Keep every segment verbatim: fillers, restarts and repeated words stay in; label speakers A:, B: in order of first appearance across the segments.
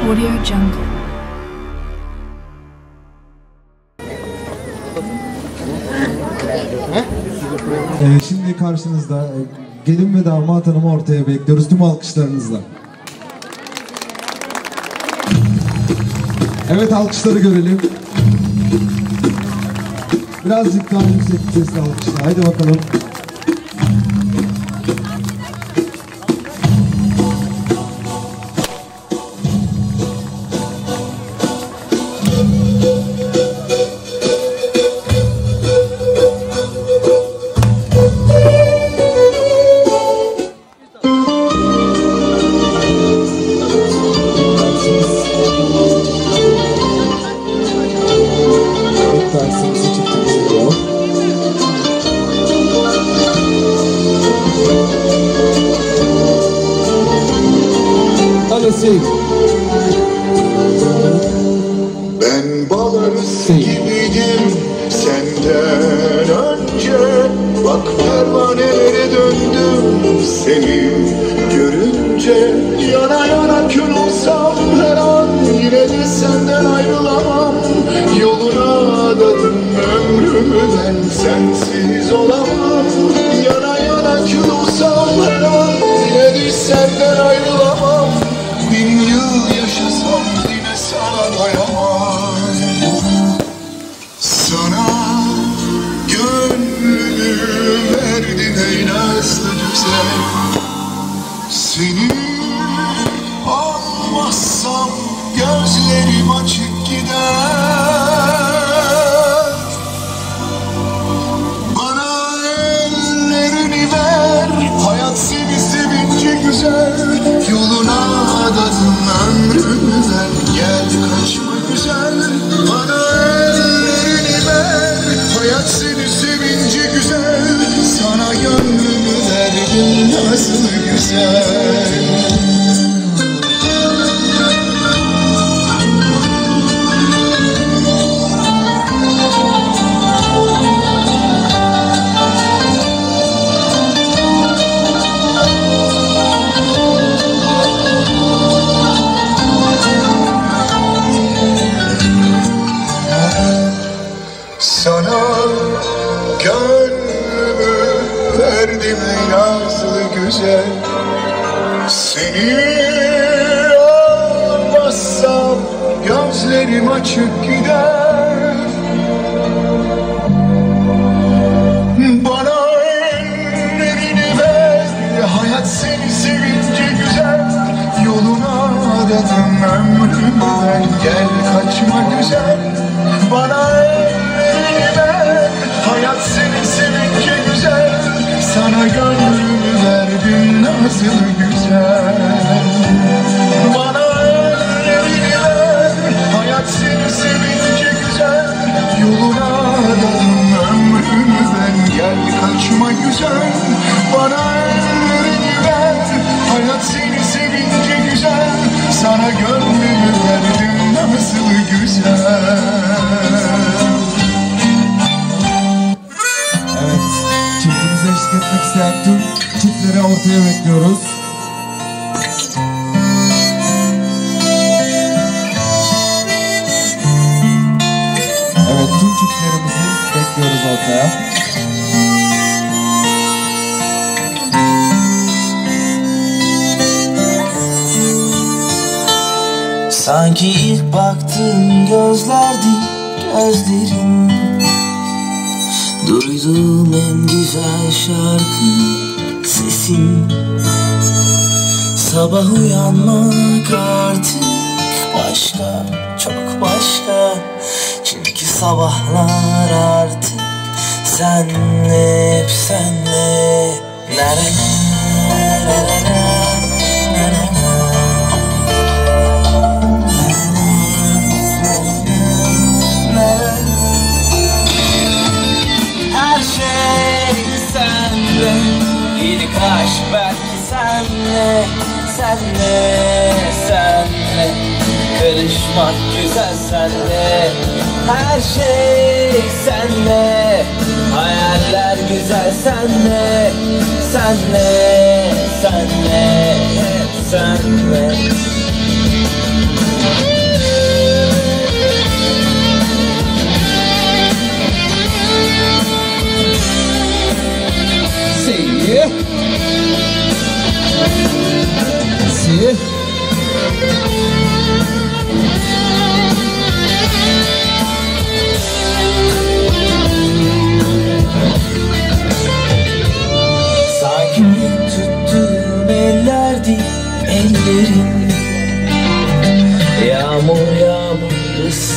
A: Audio Jungle.
B: Ee, şimdi karşınızda gelin ve damat hanımı ortaya bekliyoruz tüm alkışlarınızla. Evet, alkışları görelim. Birazcık daha yüksek sesle alkışlar. Haydi bakalım.
C: Ben balarız gibiydim senden önce. Bak pervanelere döndüm seni görünce. Yana yana kül olsam her an yine de senden ayrılamam. Yoluna adadım ömrümü, ben sensiz olamam. Yana yana kül olsam her an yine de senden ayrılamam. Bin yıl yaşasam yine sana doyamam. Sana gönlümü verdim ey nazlı güzel. Seni almazsam gözlerim açık gider. Bana ellerini ver, hayat seni sevince güzel. Yoluna adadım ömrümü, ben gel kaçma güzel. Bana ellerini ver, hayat seni sevince güzel. Sana gönlümü verdim nasıl güzel. Sana gönlümü verdim ey nazlı güzel. Seni almazsam gözlerim açık gider. Bana ellerini ver, hayat seni sevince güzel. Yoluna adadım ömrümü, ben gel kaçma güzel. Bana ellerini ver, hayat seni sevince güzel. Sana gönlümü verdim nasıl güzel. Bana ellerini ver, hayat seni sevince güzel. Yoluna adadım ömrümü, ben gel kaçma güzel. Bana ellerini ver, hayat seni sevince güzel. Sana gönlümü verdim nasıl güzel.
B: Evet, çiftimize eşlik etmek isteyen tüm çiftleri ortaya bekliyoruz. Evet, tüm çiftlerimizi bekliyoruz ortaya.
D: Sanki ilk baktığım gözlerdi gözlerim. Duyduğum en güzel şarkı sesin. Sabah uyanmak artık başka, çok başka. Çünkü sabahlar artık senle, hep senle. Na na na na na na na na. Her şey sende, ilk aşk belki senle, senle, senle. Karışmak güzel senle, her şey senle. Hayaller güzel senle, senle, senle, hep senle.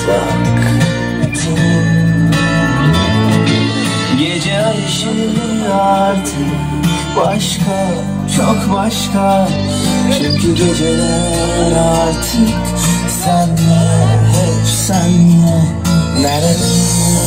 D: Gece ay ışığı artık başka, çok başka. Çünkü geceler artık senle, hep senle. Nerede?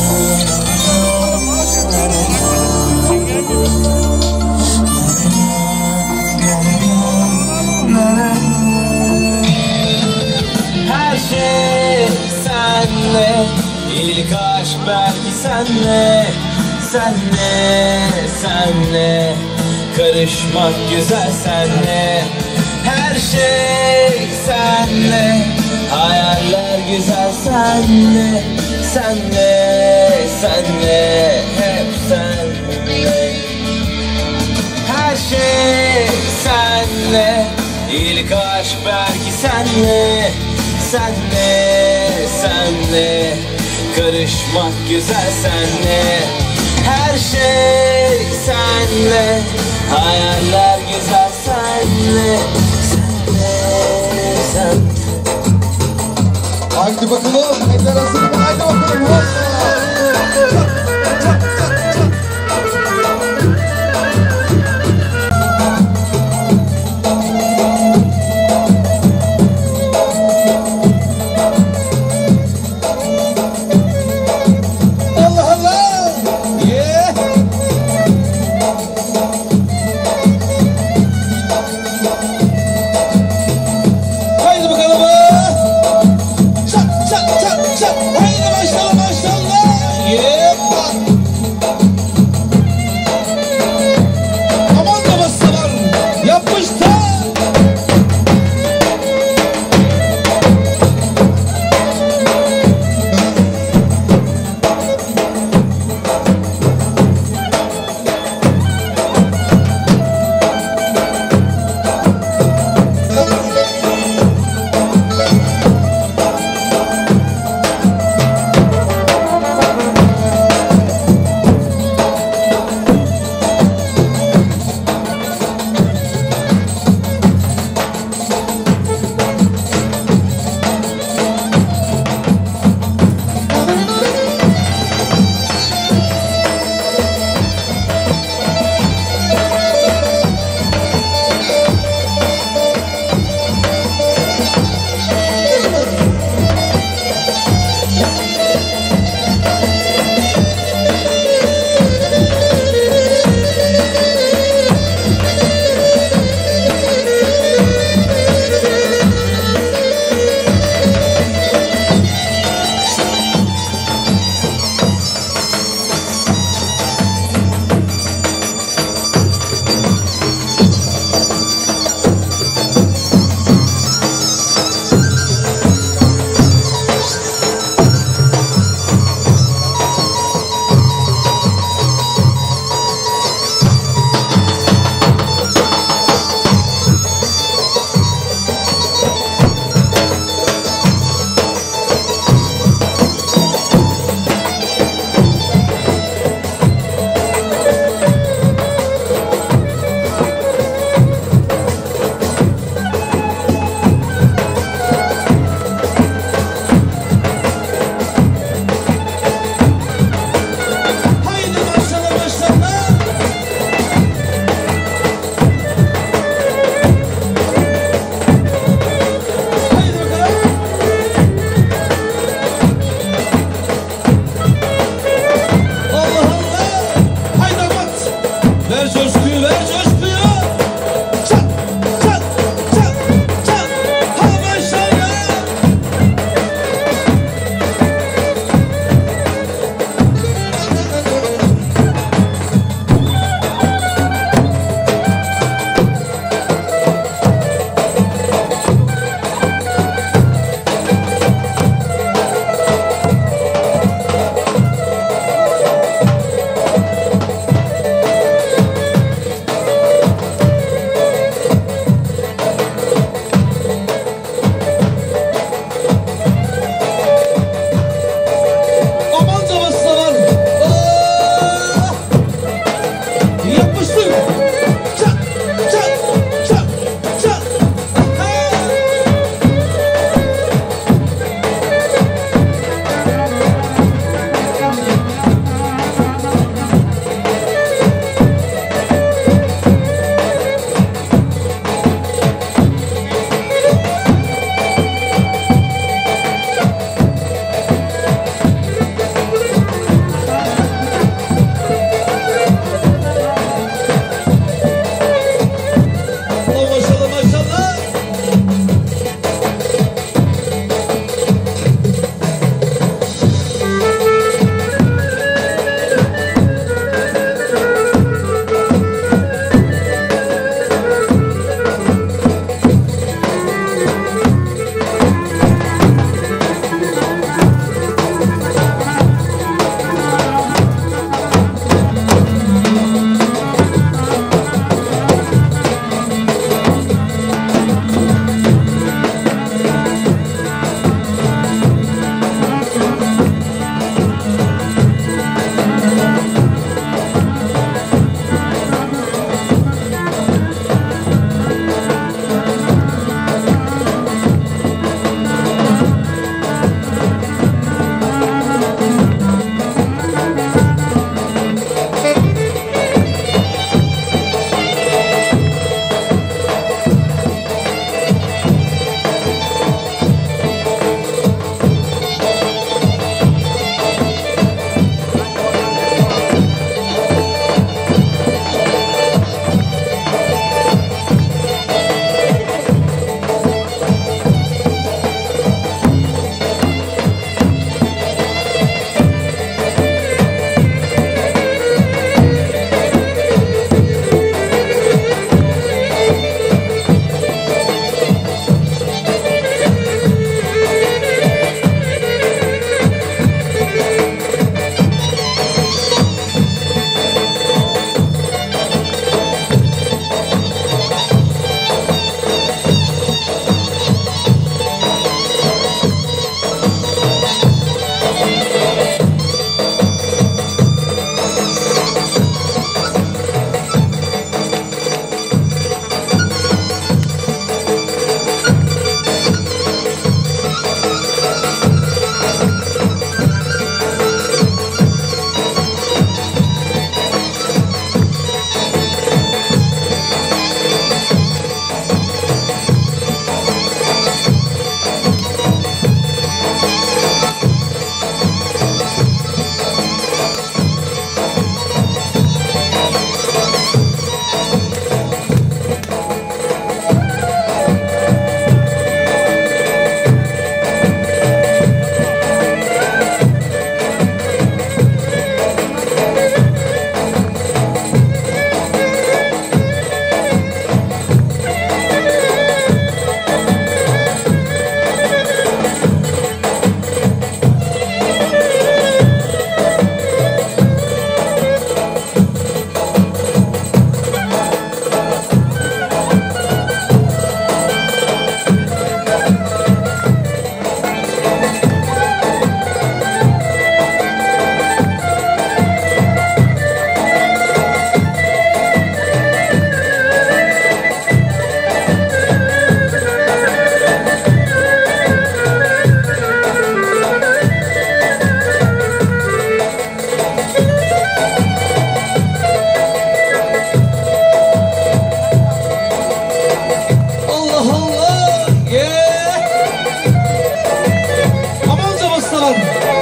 D: Her şey senle, ilk aşk belki senle. Senle, senle, karışmak güzel senle. Her şey senle, hayaller güzel senle. Senle, senle, hep senle. Her şey senle, ilk aşk belki senle. Senle, senle, karışmak güzel senle. Her şey senle, hayaller güzel senle. Senle, sen.
B: Haydi bakalım, eller hazır mı? Haydi bakalım. Hoppa.
A: Haydi başlayalım.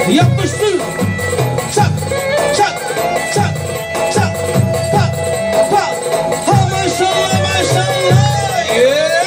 D: Yapmıştır. Çak, çak, çak, çak, pa, pa. Ha maşallah maşallah. Yeah.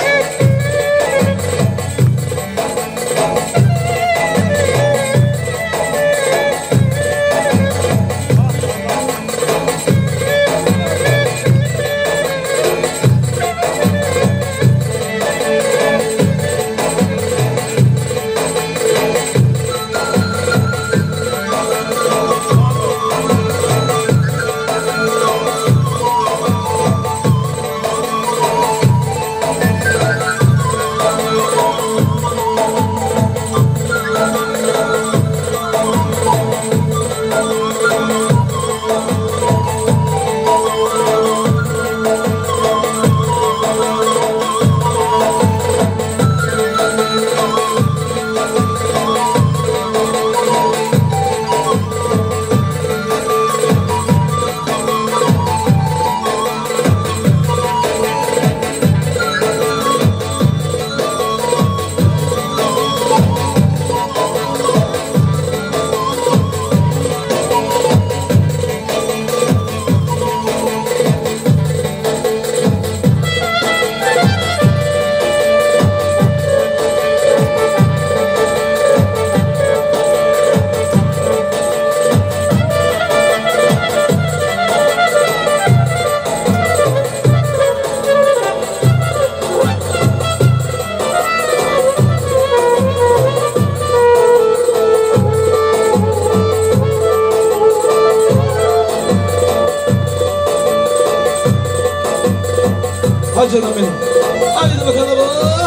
D: Hadi canım benim. Haydi bakalım.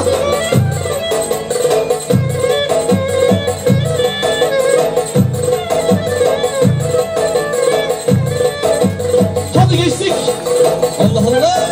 D: Hadi geçtik. Allah Allah.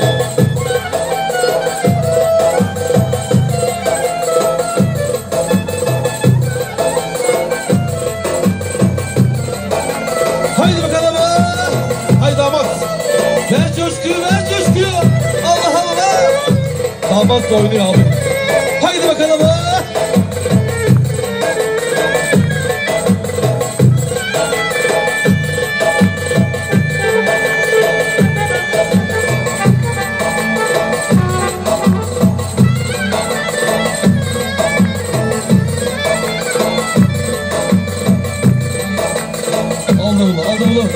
D: Haydi bakalım. Haydi damat. Ver coşkuyu, ver coşkuyu. Allah Allah. Damat da oynuyor abi. Haydi bakalım. Aldım mı? Aldım mı?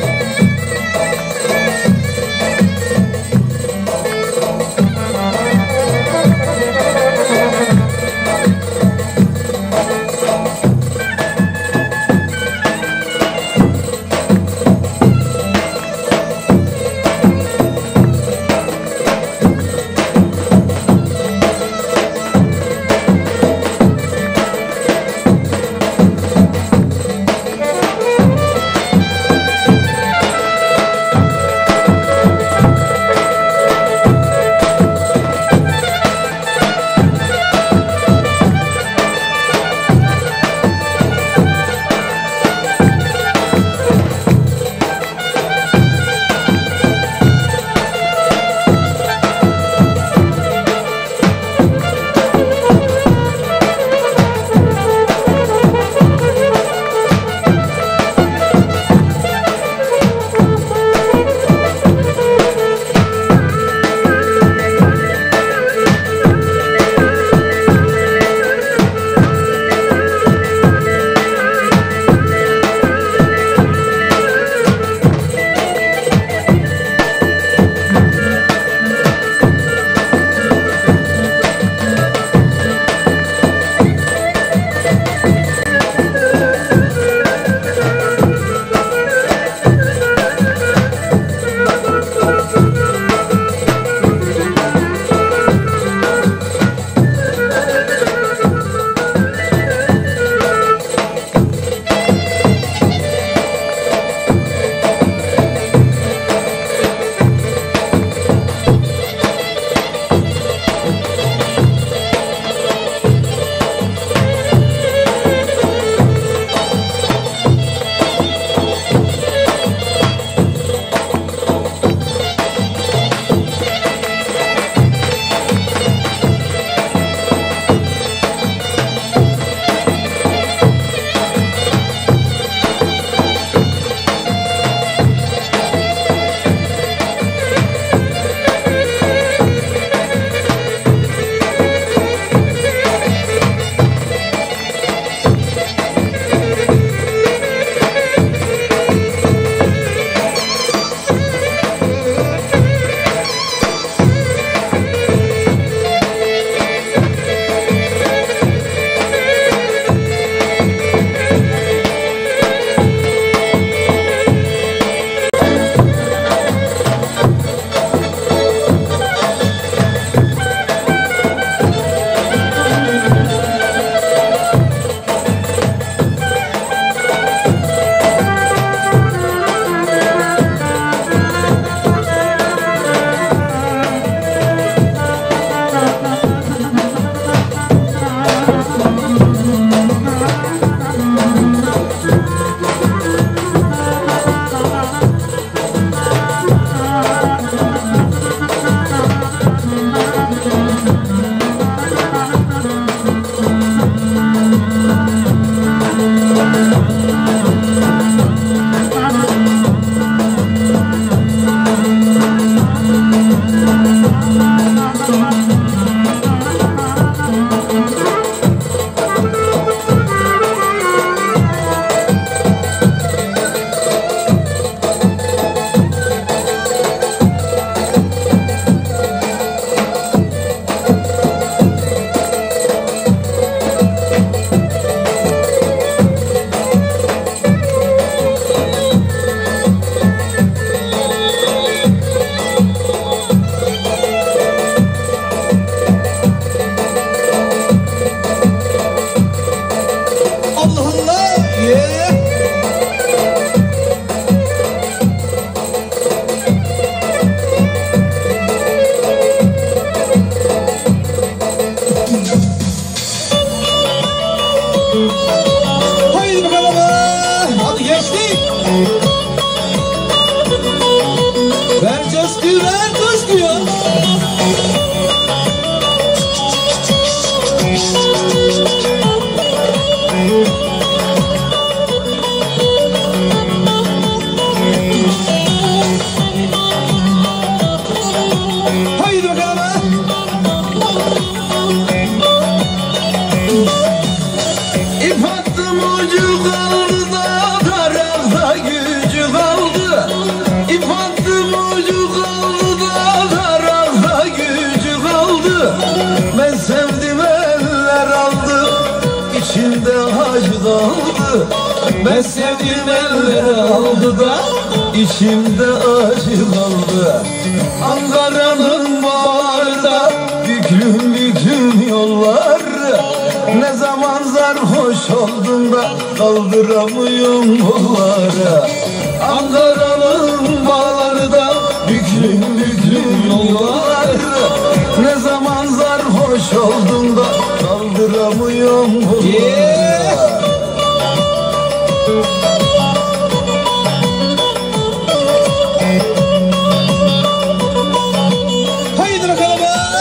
D: Yeah. Haydi bakalım. Hadi gençlik. Ver coşkuyu, ver coşkuyu. Haydi bakalım.
A: İp attım ucu kaldı da tarafta gücü kaldı. İp attım ucu kaldı da tarafta gücü kaldı. Ben sevdim eller aldı, içimde acı kaldı. Ben sevdim eller aldı da içimde acı kaldı. Ankara'nın bağrında büklüm büklüm yollar. Ne zaman sarhoş oldum da kaldıramıyorum kolları. Ankara'nın bağları da büklüm büklüm yollar. Ne zaman sarhoş oldum da kaldıramıyorum kolları.
D: Yeah. Haydi bakalım.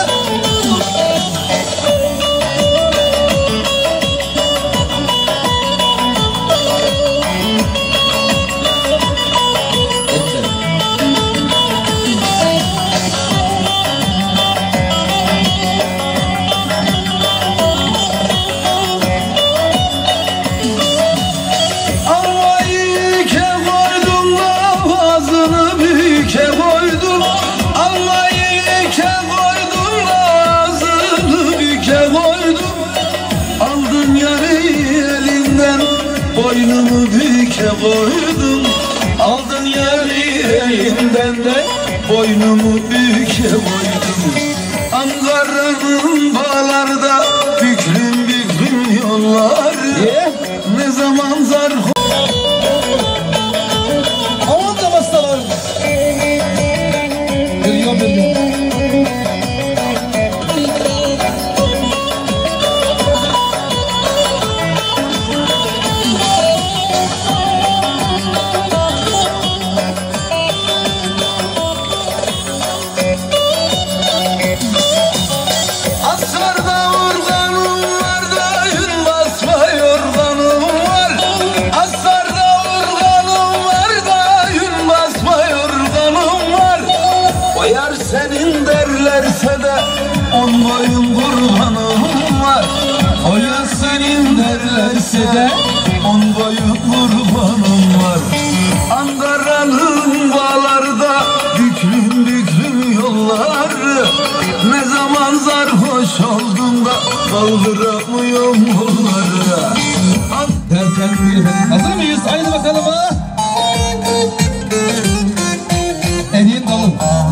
A: Almayı ike koydum da ağzını büke koydum. Almayı ike koydum da ağzını büke koydum. Aldın yarı elinden boynumu büke koydum. Aldın yarı elinden de boynumu büke koydum. Ankara'nın bağlarda büklüm büklüm yollar.
D: Yeah.
A: Ne zaman sarhoş
D: Aman da bastalar. Milyon milyon.
A: Asarda organım var da yün basma yorganım var. Asarda organım var da yün basma yorganım var. O yar senin derlerse de on boyun kurbanım var. O yar senin derlerse de on boyun kurbanım var. Ankara'nın bağlarda büklüm büklüm yollar. Ne zaman sarhoş oldum da kaldıramıyorum onları.
D: Derken buyur efendim. Hazır mıyız? Haydi bakalım. Eriğin dalı.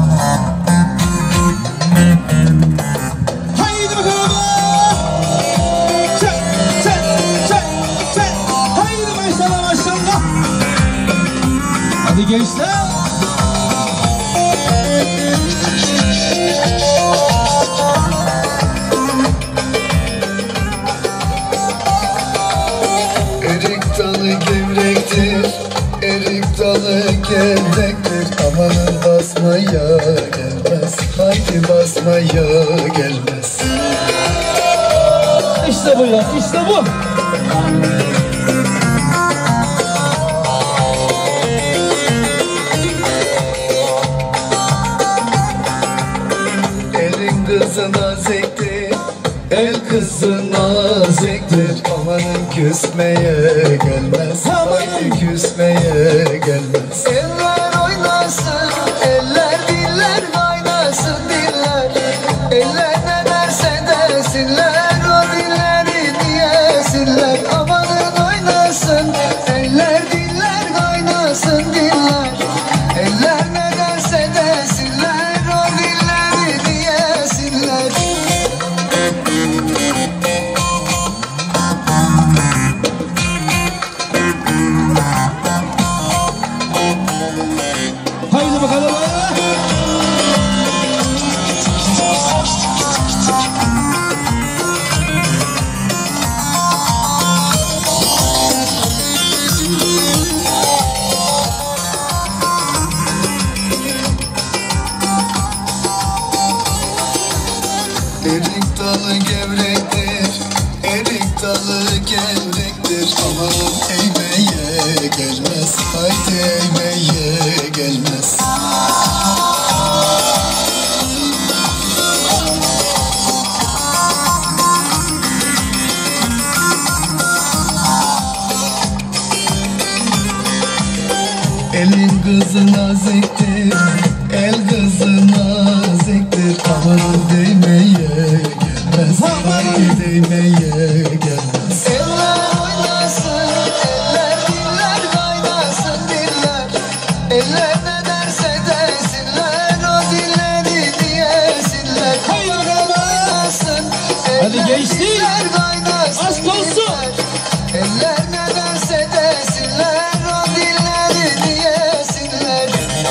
D: Haydi bakalım. Çek, çek, çek, çek. Haydi maşallah maşallah. Hadi gençler.
C: Erik dalı gevrektir, erik dalı gevrektir. Amanın basmaya gelmez, haydi basmaya gelmez.
D: İşte bu ya, işte bu.
C: Elin kızına zektir, el kızına zektir. Amanın küsmeye gelmez, haydi küsmeye gelmez. Eller oynasın, eller diller oynasın diller. Eller ne derse desinler, o dilleri diyesinler. Amanın oynasın, eller diller oynasın diller. Eller ne derse desinler, o dilleri diyesinler. sevdalı gevrektir. Aman eğmeye gelmez, haydi eğmeye gelmez. Elin kızı naziktir, el kızı naziktir. Aman değmeye gelmez, aman değmeye gelmez. Eller oynasın, eller diller kaynasın diller. Eller ne derse desinler, o dilleri diyesinler.
D: Haydi bakalım. Hadi gençlik. Aşk olsun.
C: Eller ne derse desinler, o dilleri diyesinler.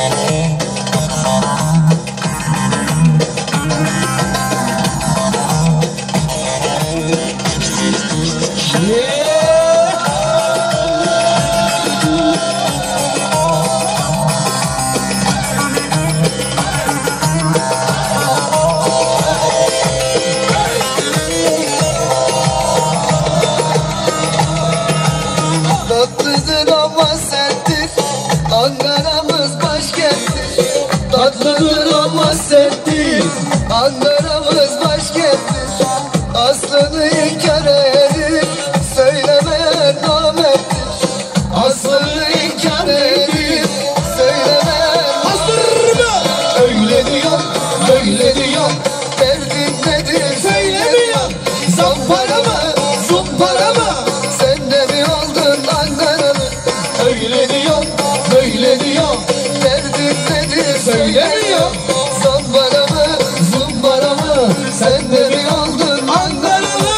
C: Tatlıdır ama serttir, Ankara'mız başkenttir. Tatlıdır ama serttir, Ankara'mız başkenttir. Aslını inkar edip söylemeyen namerttir. Aslını inkar edip söylemeyen
D: Hazır mı?
C: öyle diyor, böyle diyor. Derdin nedir söylemiyor. Zampara mı, zumpara mı? Sen de mi oldun Ankaralı? Öyle diyor, böyle diyor. Derdin nedir söylemiyor. Zampara mı, zumpara mı? Sen de mi oldun Ankaralı?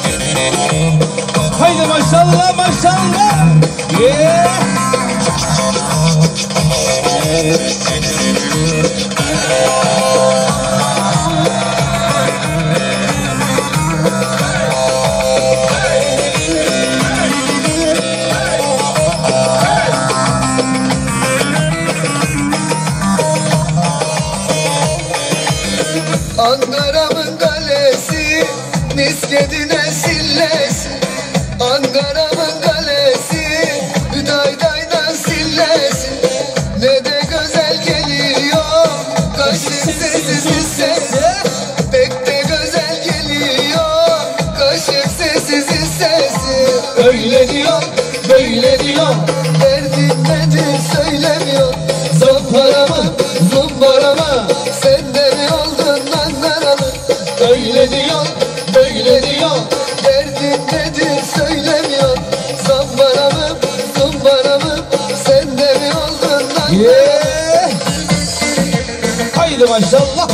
D: Haydi maşallah maşallah. Yeah.
C: Ankara'mın kalesi, Niskedine sillesi. Ankara'mın kalesi, Hüdayday'dan sillesi. Ne de güzel geliyor, kaşık sessiz sesi. Pek de güzel geliyor, kaşık sessiz sesi. Öyle diyor, böyle diyor. Derdin nedir söylemiyor. Zampara mı, zumbara mı? Sen de mi oldun Ankaralı? Öyle diyor, böyle diyor. Derdin nedir söylemiyor. Zampara mı, zumbara mı? Sen de mi oldun Ankaralı?
D: Yeah. Haydi maşallah.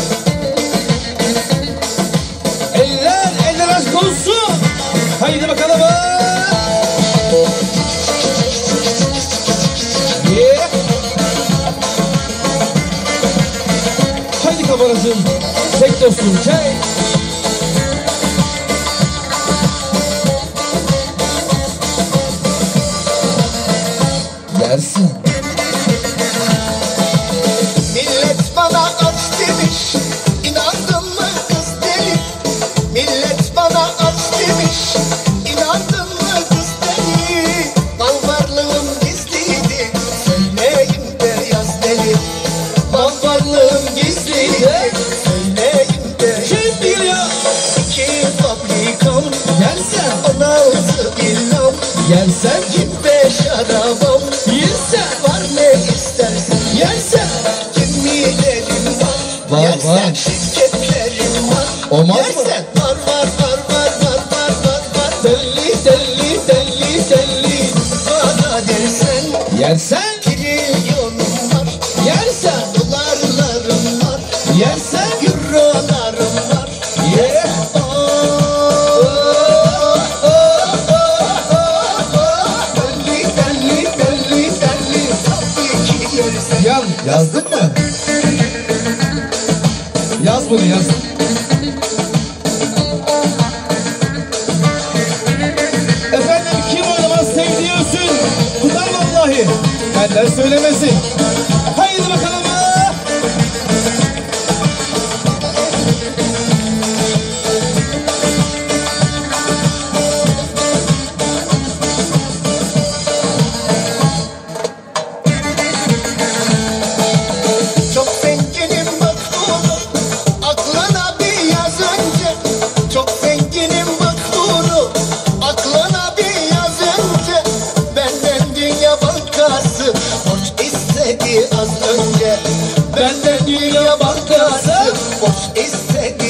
D: Eller, eller aşk olsun. Haydi bakalım. Yeah. Haydi kabarasın. Çek dostum, çek.
C: Dersin. Millet bana aç demiş, inandın mı kız deli? Millet bana aç demiş, inandın mı kız deli? Mal varlığım gizliydi, söyleyeyim de yaz deli. Mal varlığım gizliydi, söyleyeyim de.
D: Kim değil ya?
C: İki fabrikam,
D: Yersen,
C: on altı villam,
D: yersen,
C: yirmi beş arabam.
D: yersen,
C: Var ne istersen,
D: yersen.
C: gemilerim var.
D: Var,
C: Yersen
D: var.
C: şirketlerim var.
D: Olmaz mı?
C: Yersen var var var var var var var var.
D: Deli, deli, deli, deli.
C: Bana dersen
D: Yersen,
C: trilyonum var.
D: yersen,
C: Dolarlarım var.
D: yersen.
C: Eurolarım var.
D: Yeah.
C: Deli deli deli deli. Tabii ki yersen.
D: Yaz, yazdın mı? Yaz bunu yaz. Efendim kim oynamaz sevdiği ölsün. Tutar vallahi. Benden söylemesin. Haydi bakalım.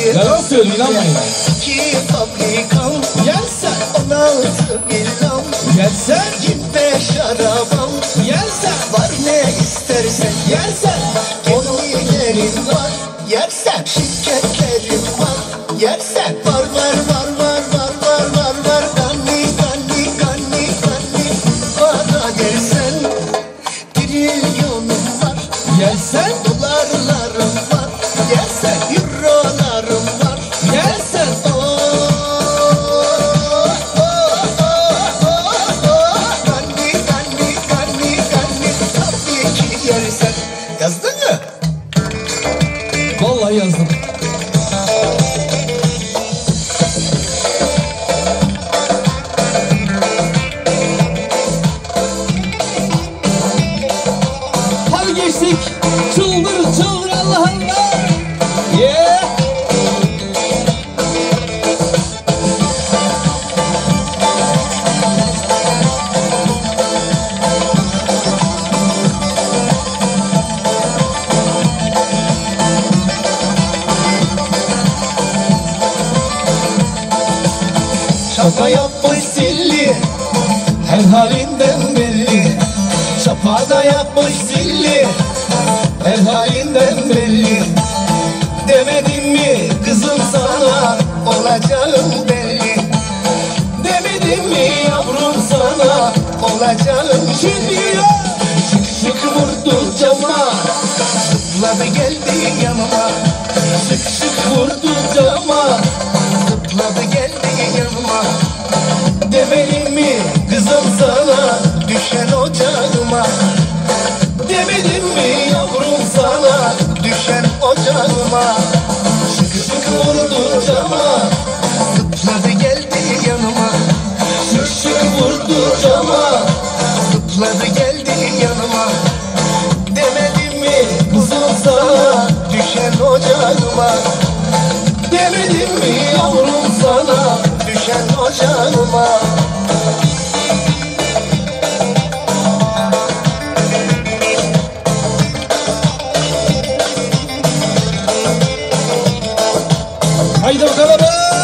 D: Yalan söylüyor, inanmayın.
C: İki fabrikam,
D: Yersen,
C: on altı villam,
D: yersen,
C: yirmi beş arabam,
D: yersen,
C: var ne istersen
D: yersen,
C: gemilerim var, yersen şirketlerim var, yersen var var var var var var var var ganni ganni ganni ganni para dersen trilyonum var,
D: yersen,
C: dolarlarım var, yersen eurolarım var,
D: yersen.
C: oh, oh, oh, oh, oh, ganni ganni ganni ganni tabii ki yersen. Yazdın mı?
D: Vallahi yazdım. Hadi geçtik. Çıldır çıldır Allah Allah. Yeah.
C: Şaka yapmış zilli, her halinden belli. Şapada yapmış zilli, her halinden belli. Demedim mi kızım sana, olacağım belli. Demedim mi yavrum sana, olacağım şimdi. Şık şık vurdu cama, zıpladı geldi yanıma. Şık şık vurdu cama, zıpladı geldi yanıma. Demedim mi kızım sana, düşen ocağıma. Demedim mi yavrum sana, düşen ocağıma. Şık şık vurdu cama, zıpladı geldi yanıma. Şık şık vurdu cama, zıpladı geldi yanıma. Demedim mi kızım sana, düşen ocağıma. Demedim mi yavrum sana, düşen ocağıma.
D: Haydi bakalım.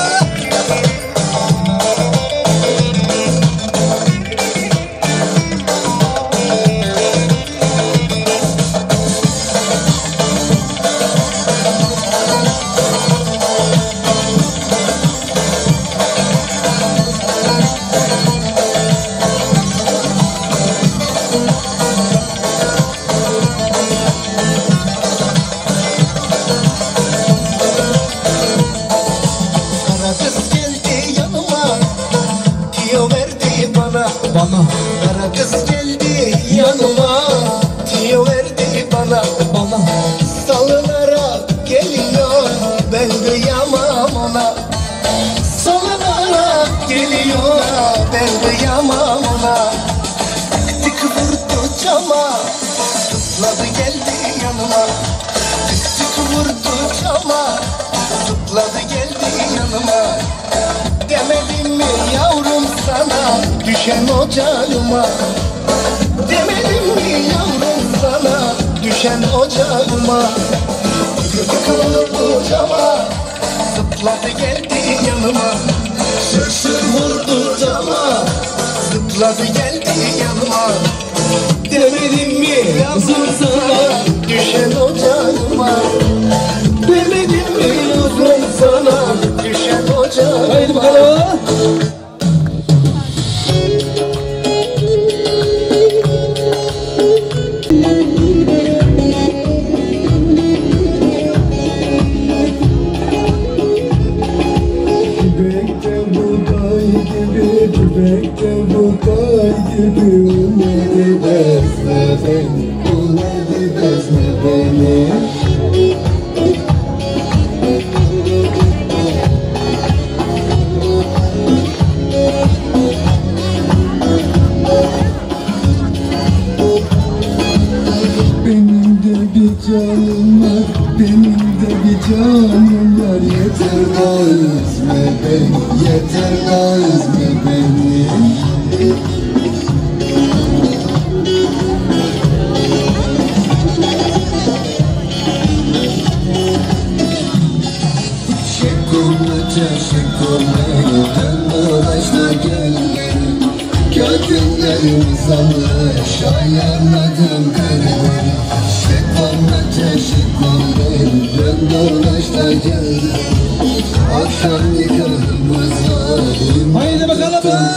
C: Kara kız geldi yanıma, tiyo verdi bana.
D: Bana,
C: Kara kız geldi yanıma, tiyo verdi bana.
D: bana.
C: Salınarak geliyor, ben kıyamam ona. Salınarak geliyor, ben kıyamam ona. Tık tık vurdu cama, zıpladı geldi yanıma. Tık tık vurdu cama, zıpladı geldi yanıma. Demedim mi yavrum sana, düşen ocağıma. Demedim mi yavrum sana, düşen ocağıma. Tık tık vurdu cama, zıpladı geldi yanıma. Şık şık vurdu cama, zıpladı geldi yanıma. Demedim mi yavrum sana, düşen ocağıma. Demedim mi yavrum sana, düşen ocağıma.
D: Haydi bakalım.
B: Tübekte buğday gibi, tübekte buğday gibi. Ümmeti besle beni, ümmeti besle beni.
C: günlerim uzamış ayarladım beni. Şekvanla şekvanla ben dolaşta geldim. Akşam nikahımız var.
D: Haydi bakalım.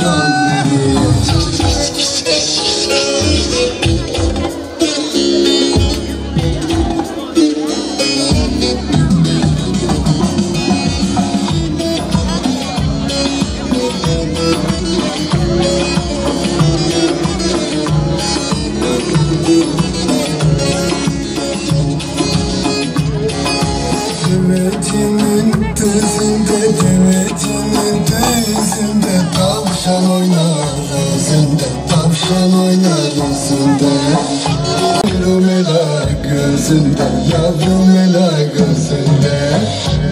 C: Düğmetimin tüzünde, düğmetimin tüzünde tavşan oynar gözünde, tavşan oynar gözünde. Yavrum ela gözünde, yavrum ela gözünde.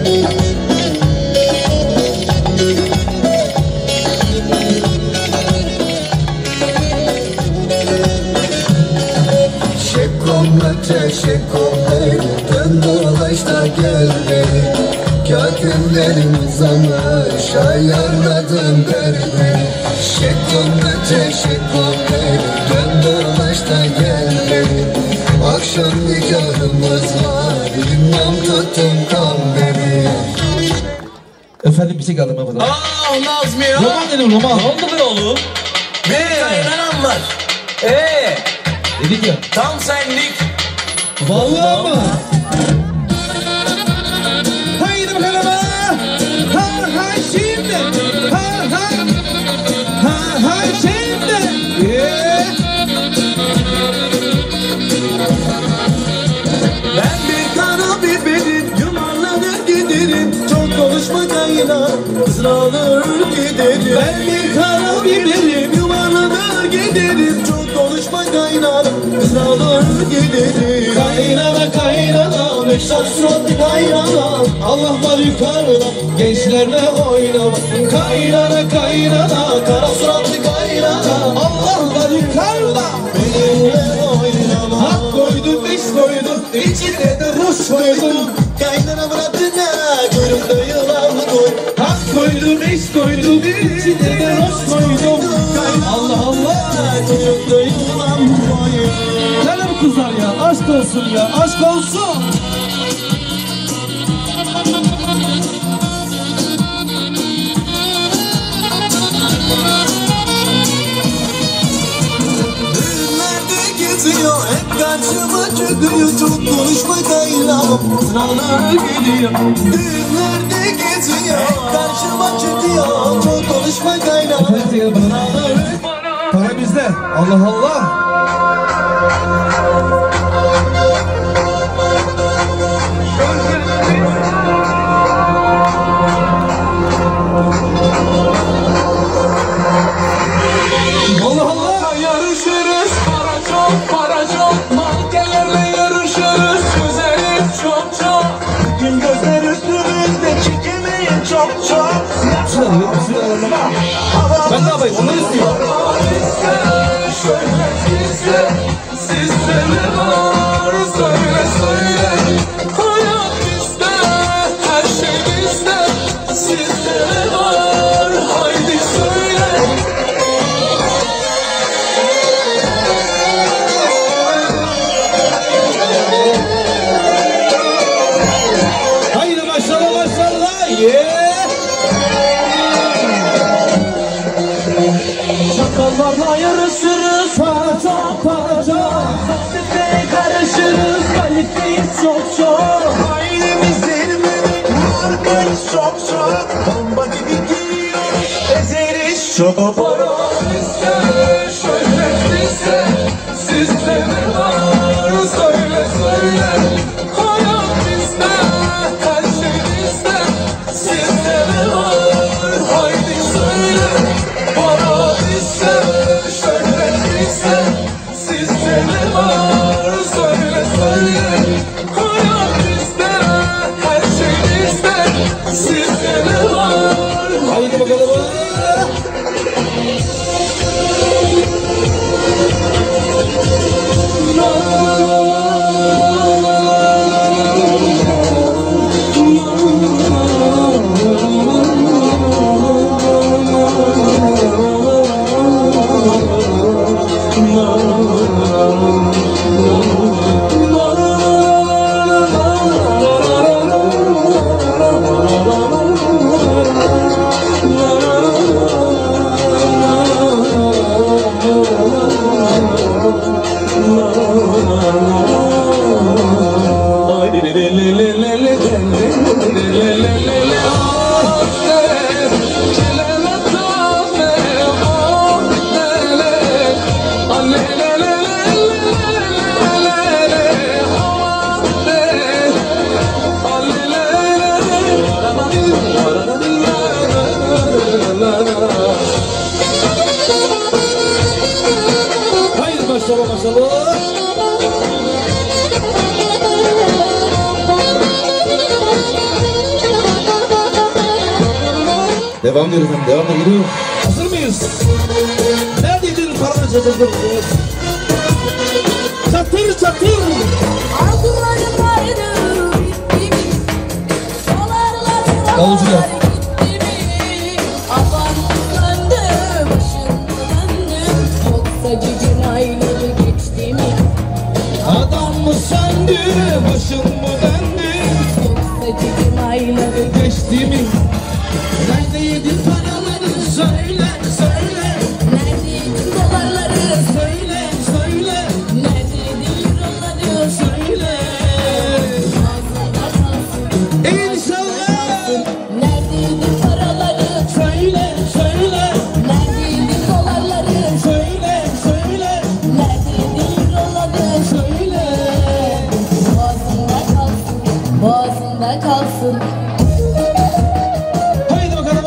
C: Şekomla teşekkürler, dön dolaşta gel beni. Kâkümlerim uzamış, ayarladım beni. Şekomla teşekkürler, dön dolaşta gel beni. Akşam nikahımız var, imam tuttum kan beni.
D: Efendim bir şey kaldı mı?
A: Ah Nazmi ya.
D: Roman dedim roman.
A: Ne oldu be oğlum? Bir kaynanan var. Eee
D: Dedik ya.
A: tam senlik.
D: Vallahi mı? Haydi bakalım. Ha ha şimdi. Ha ha. Ha ha şimdi. Yeah.
A: Ben bir kara biberim, yuvarlanır giderim. Çok konuşma kaynar, ısrarlar giderim. Ben bir kara biberim, yuvarlanır giderim. Çok konuşma kaynar, ısrarlar giderim.
D: Kaynana kaynana, beşer suratlı kaynana. Allah var yukarıda, gençlerle oynama. Kaynana kaynana, kara suratlı kaynana. Allah var yukarıda, benimle oynama. Hak koydum, beş koydum, içine de Rus koydum.
A: Kaynana muradına, kuyrukta yılan koy.
D: Hak koydum, beş koydum, içine de Rus koydum. Allah Allah,
A: Kuyrukta yılan koy.
D: canım kızlar ya, aşk olsun ya, aşk olsun.
A: Düğünlerde geziyor, hep karşıma çıkıyor. Çok konuşma kaynanam, ısrarlar gidiyor. Düğünlerde geziyor, hep karşıma çıkıyor. Çok konuşma kaynanam,
D: Efendim gel bana.
A: ısrarlar
D: Para bizde. Allah Allah. Allah Allah.
A: yarışırız. Para çok, para çok. Mankenlerle yarışırız. Güzelim çok çok. Gün gözler üstümüzde çekemeyin çok çok.
D: Şurada bir sürü araba. Ben ne yapayım? Onları istiyorum.
A: Şöyle sizde, sizde ne var? Söyle söyle. Hayat bizde, her şey bizde. Sizde ne var? Haydi söyle.
D: Haydi maşallah maşallah. Yeah.
A: Çakallarla yarışırız.
D: Para çok, para çok.
A: Size karışırız. Kaliteyiz çok çok. Ailemizin markayız çok çok. Bomba gibi giyiyoruz. Ezeriz çok. Para bizde, şöyle bizde. Sizde ne var? Söyle söyle. Hayat bizde, her şey bizde. Sizde ne var? Haydi söyle. Para bizde, şöyle bizde. Sizde ne var? Söyle söyle. Hayat bizde, her şey bizde. Sizde ne var?
D: Haydi bakalım. maşallah maşallah.
C: Devam ediyor efendim, devam ediyor.
D: Hazır mıyız? Neredeydin paranı çatırdın? Çatır çatır.
E: Arzularım ayrı gitti mi? Dolarlar
D: Davulcular.
E: gitti mi? Aman döndü, başım döndü. Yoksa cicim ayları geçti mi?
D: Adam mı söndü, başım mı döndü?
E: Yoksa cicim ayları
D: Geçti mi? Neredeydin paraları söyle söyle.
E: neredeydin dolarları?
D: Söyle söyle.
E: Neredeydin euroları?
D: Söyle.
E: Ağzında kalsın.
D: İnşallah.
E: Neredeydin paraları?
D: Söyle söyle.
E: Neredeydin dolarları?
D: Söyle söyle.
E: Neredeydin euroları?
D: Söyle.
E: Boğazında kalsın, boğazında kalsın.
D: Haydi bakalım.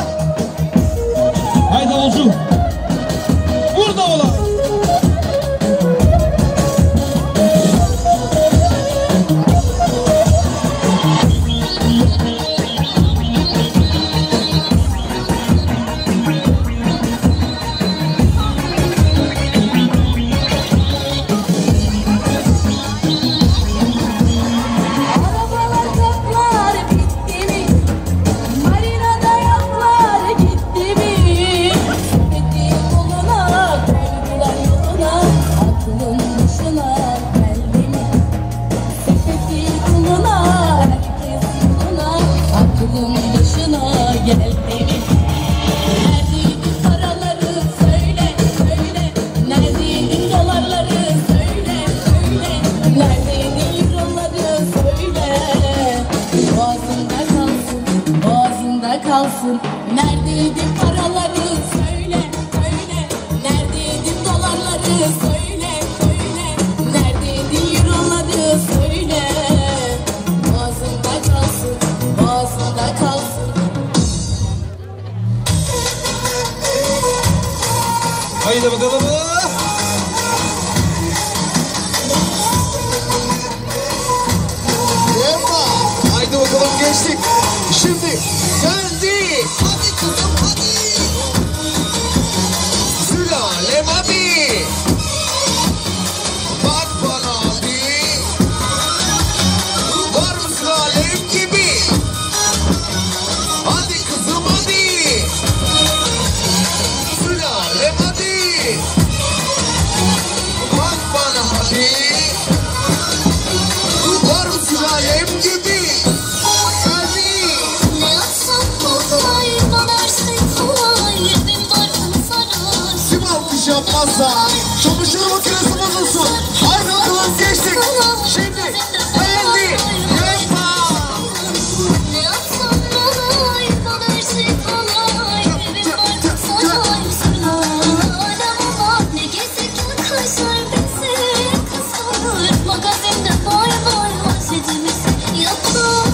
D: Haydi olsun. Burada ola.
E: Arabalar kaplar bitti mi? Marinada yaklar gitti mi? Sepeti koluna koydular yoluna. Aklın dışına geldi mi? Sepeti koluna herkes yoluna. Aklın dışına geldi mi? Neredeydin paraları söyle söyle. Neredeydin dolarları söyle söyle. Neredeydin euroları söyle. Boğazında kalsın, boğazında kalsın. Neredeydin paraları söyle söyle. Neredeydin dolarları söyle söyle. Neredeydin euroları söyle. Boğazında kalsın, boğazında kalsın.
D: Haydi bakalım.
C: Yapma. Haydi bakalım geçtik. Şimdi geldi. Hadi kızım hadi. Sülalem hadi. Bak bana hadi. Var mısın alem gibi? Hadi kızım hadi. Sülalem hadi. Bak bana hadi. Var mısın alem gibi? Hadi.
F: Ne yapsam kolay, bana her şey kolay. Evim barkım sarar.
C: Kim alkış yapmazsa çamaşır makinesi bozulsun. Haydi bakalım geçtik. Şimdi geldi. Yapma.
F: Ne yapsam kolay, bana her şey kolay. Evim barkım sarar. Sülalem ama ne giysek yakışır bize kızar. Magazinde boy boy manşetimizi yapar.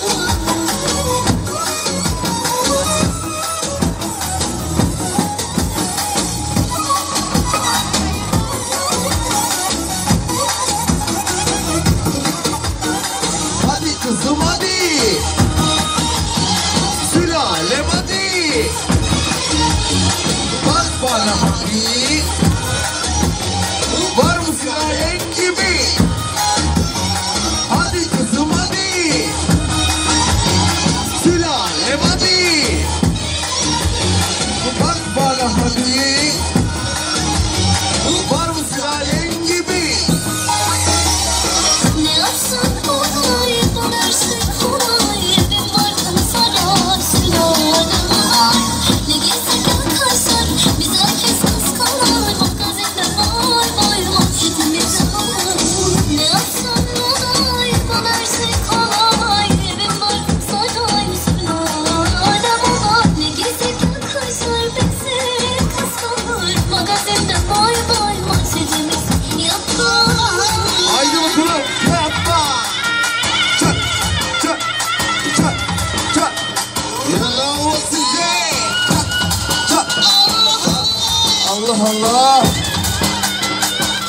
C: Hadi kızım hadi. Sülalem hadi. Bak bana hadi. Var mısın alem gibi? Hadi kızım hadi. Sülalem hadi. Bak bana hadi. Var mısın alem gibi?
F: Ne yapsam kolay, bana her şey kolay. Evim barkım sarar, sülalem var. Ne giysek yakışır, bize herkes kıskanır. Magazinde boy boy manşetimiz var. Ne yapsam kolay, bana her şey kolay. Evim barkım sarar, sülalem var. Ne giysek yakışır, bize kıskanır. Magazinde boy boy manşetimiz yapar.
C: Haydi bakalım. Yapma. Çak, çak, çak, çak. Yalan size. Çak, çak. Allah Allah.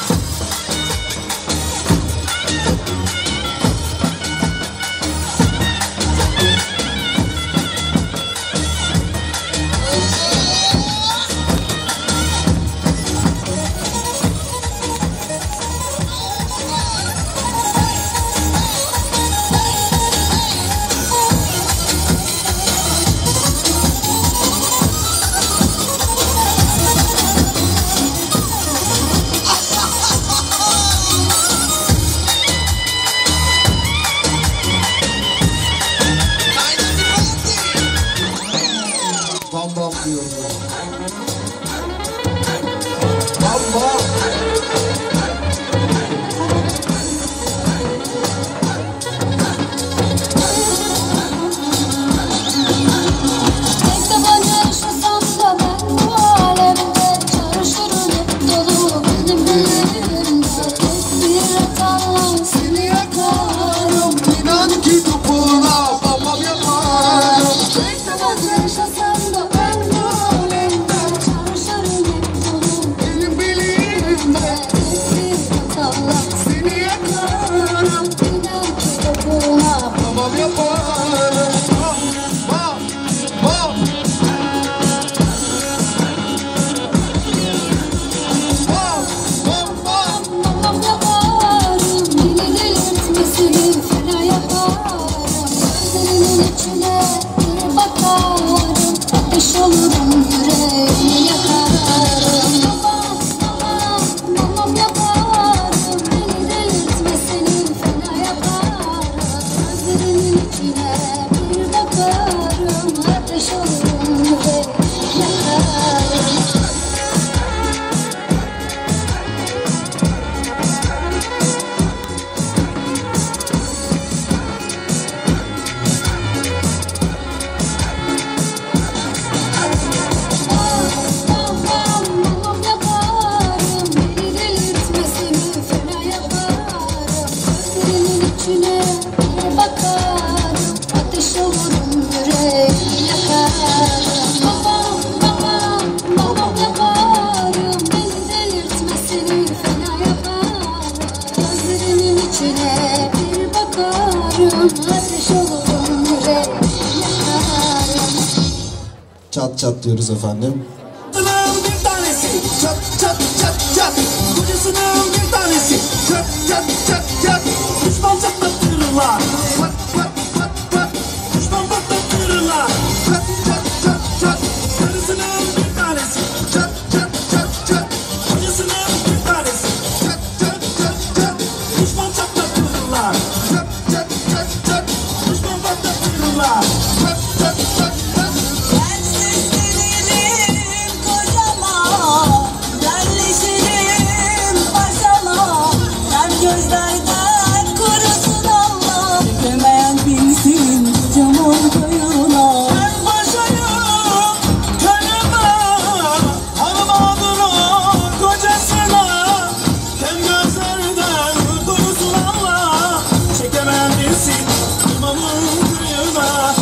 C: çat çat diyoruz efendim.
D: Bir tanesi çat çat çat çat. Kocasının bir tanesi çat çat çat çat. Düşman çatlatırlar. Pat pat pat pat. Düşman patlatırlar. Çat çat çat çat. Karısının bir tanesi çat çat çat çat. Kocasının bir tanesi çat çat çat çat. Düşman çatlatırlar. Çat çat çat çat. Düşman patlatırlar. Çat çat çat çat.
E: Seslenelim kocama, derleşelim paşama. Hem gözlerden korusun Allah, çekemeyen bilsin kocaman koyuna.
D: Ben başayım kanıma, hanımadır o kocasına. Kem gözlerden korusun Allah, çekemem bilsin imamın kıyına.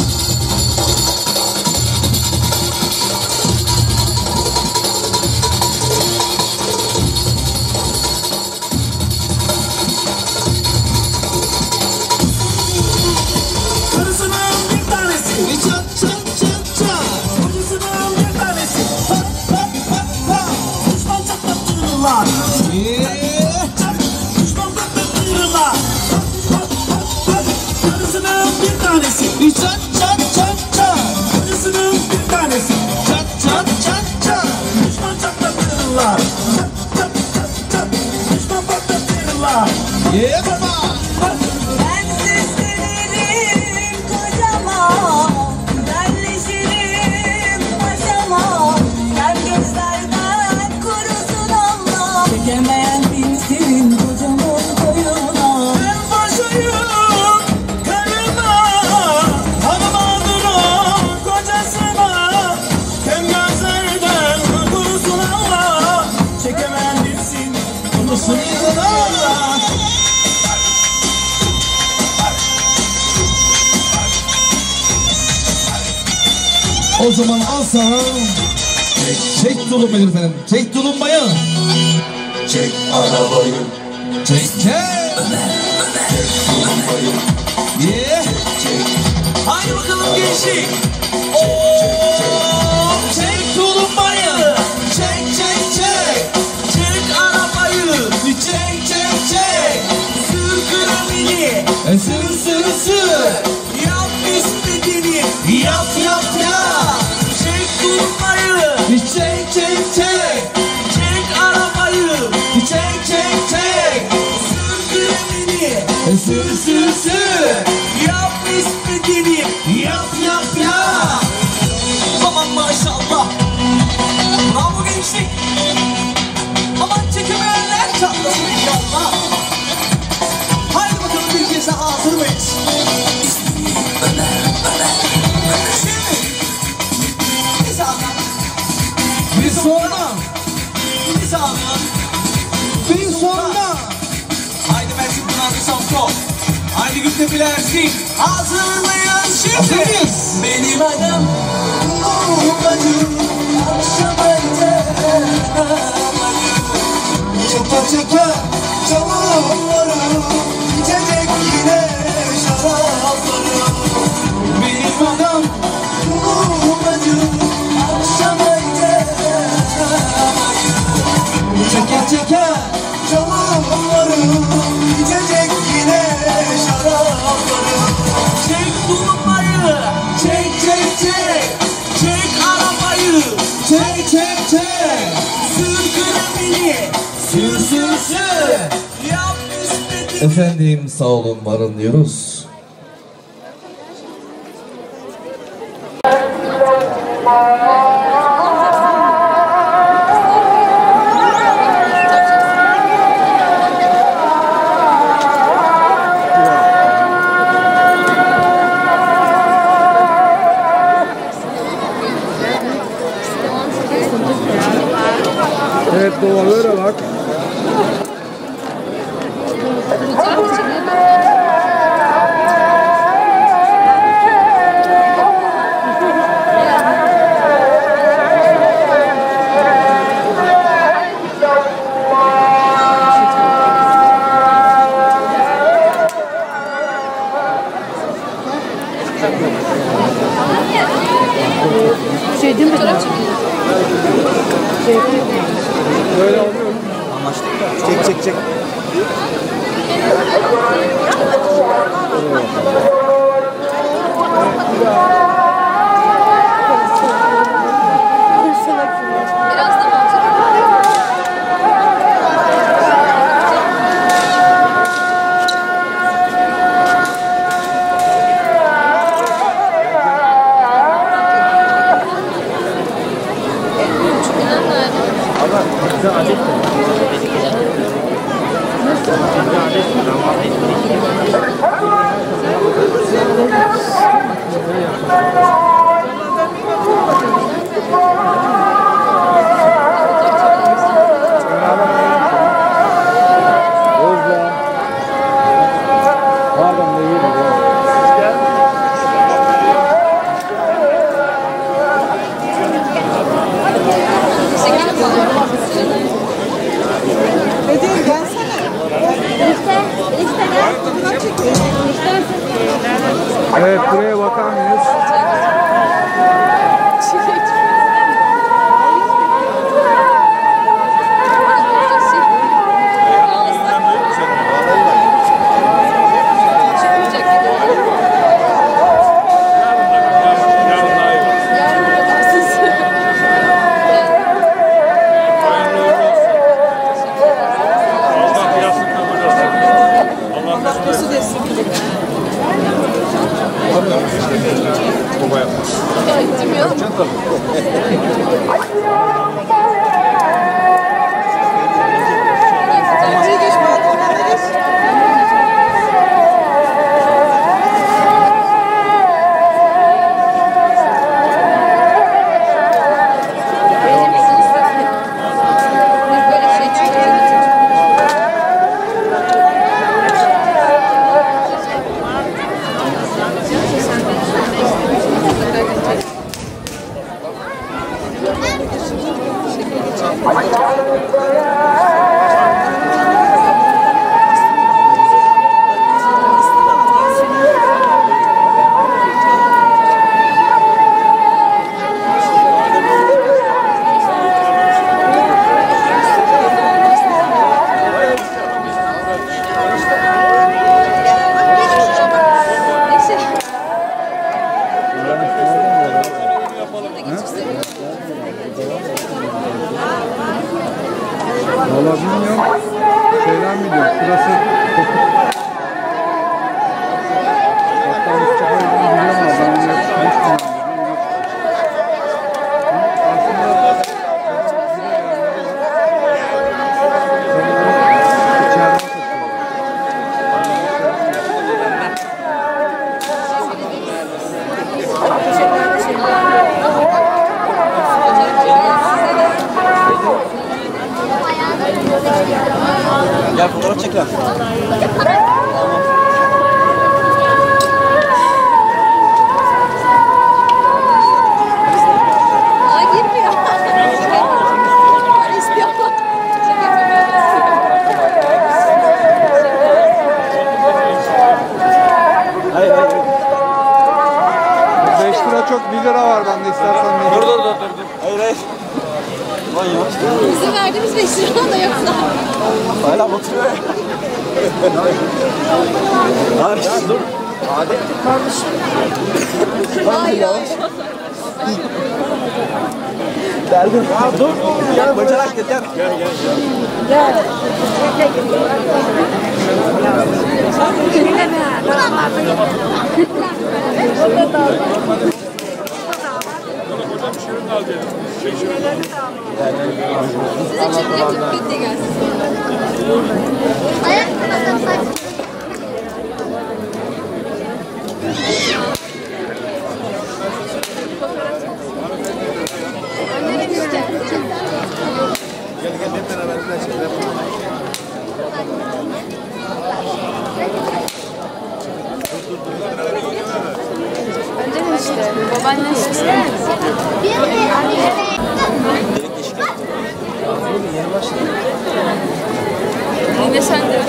D: Karısının bir tanesi çat çat çat çat. Kocasının bir tanesi pat pat pat pat. Düşman çatlatırlar. Çat, düşman patlatırlar. Pat pat pat pat. Karısının bir tanesi çat çat çat çat. Kocasının bir tanesi çat çat çat çat. Düşman çatlatırlar. Çat çat çat çat. Düşman patlatırlar. Yeah baba.
E: Ben seslenelim kocama, derleşelim paşama. Hem gözlerden korusun Allah, çekemeyen bilsin kocaman koyuna.
D: Ben başayım karıma, hanımadır o kocasına. Kem gözlerden korusun Allah, çekemem bilsin korusun Allah.
A: O zaman al sana. Çek, çek tulumbayı efendim. Çek tulumbayı.
C: Çek arabayı.
A: Çek, çek. Yeah.
D: Haydi bakalım gençlik. Oo, çek tulumbayı. Çek çek çek. Çek arabayı. Çek çek çek. Sür kremini.
A: Sür sür sür.
D: Yap istediğini. Yap yap yap. Çek tulumbayı.
A: Çek çek çek.
D: Çek arabayı. Çek çek çek. Sür kremini.
A: Sür sür sür.
D: Yap istediğini. Yap yap yap. Aman maşallah. Bravo gençlik. Aman çekemeyenler çatlasın inşallah. Haydi bakalım bir kez daha hazır mıyız? Şimdi. Bir sağdan.
A: Bir sonra.
D: Bir sağdan.
A: Bir sonra.
D: Haydi versin bunlar bir santro. Haydi güçle bilersin. Hazırlayın şimdi.
A: Hazır mıyız?
D: Benim adam. Bacım. Akşamında.
C: Çeke çeke çamurları. İçecek yine şarapları.
D: Benim adam.
C: Bacım.
D: Akşamında.
C: Çeke çeke çamurları. İçecek yine şarapları.
D: Çek tulumbayı. Çek çek çek. Çek arabayı.
A: Çek çek çek.
D: Sür kremini. Sür sür sür. Yap istediğini.
A: Efendim sağ olun varın diyoruz.
B: Evet duvarlara bak.
G: Şey değil mi? Böyle oluyor. Anlaştık. Çek çek çek. Evet, buraya bakar mıyız? Valla bilmiyorum. Şeyden biliyorum. Şurası hatta Mustafa olduğunu biliyorum ama ben de çıkmıştım.
H: Gel fotoğraf çekelim.
F: Aa girmiyor. İstiyor.
H: Hayır hayır.
G: beş lira çok, bir lira var bende, istersen de.
H: Dur dur dur dur. Hayır hayır. Lan yavaş.
F: Bizim verdiğimiz beş lira da yoksa.
H: Hala oturuyor ya. Hayır dur. Adet kardeşim.
F: Ay ya.
H: Derdim. Ya dur. Gel bacanak yeter. Gel gel gel.
F: Size çekilip tüpküt de gelsin.
H: Gel gel hep beraber bir şey yapalım.
F: Önceden işte babaannem işte. Yine sen de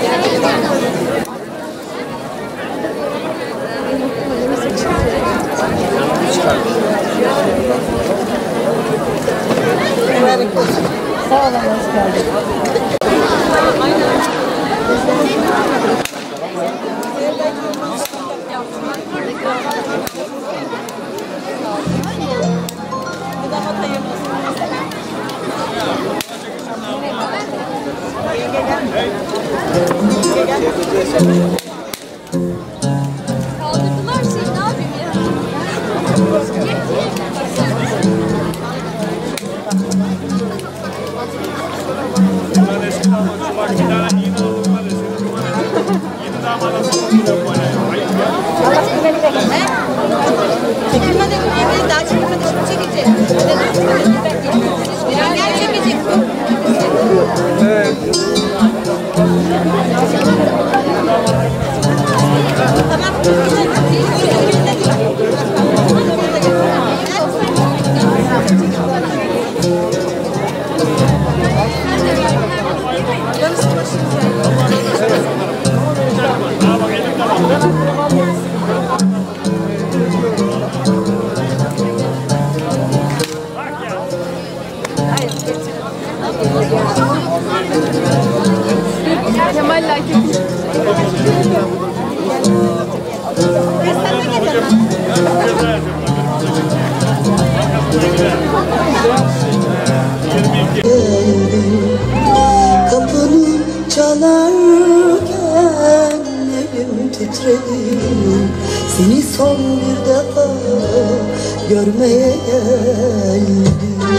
H: Çıkar.
G: Sağ olun, hoş geldin.
F: Kaldırdılar şey, ne yapayım ya? Çekilmedi, yemeği daha çekilmedi, şimdi çekecek. Neden gel çekecek?
G: Kemal like
I: Kapını çalarken elim titredi. Seni son bir defa görmeye geldim.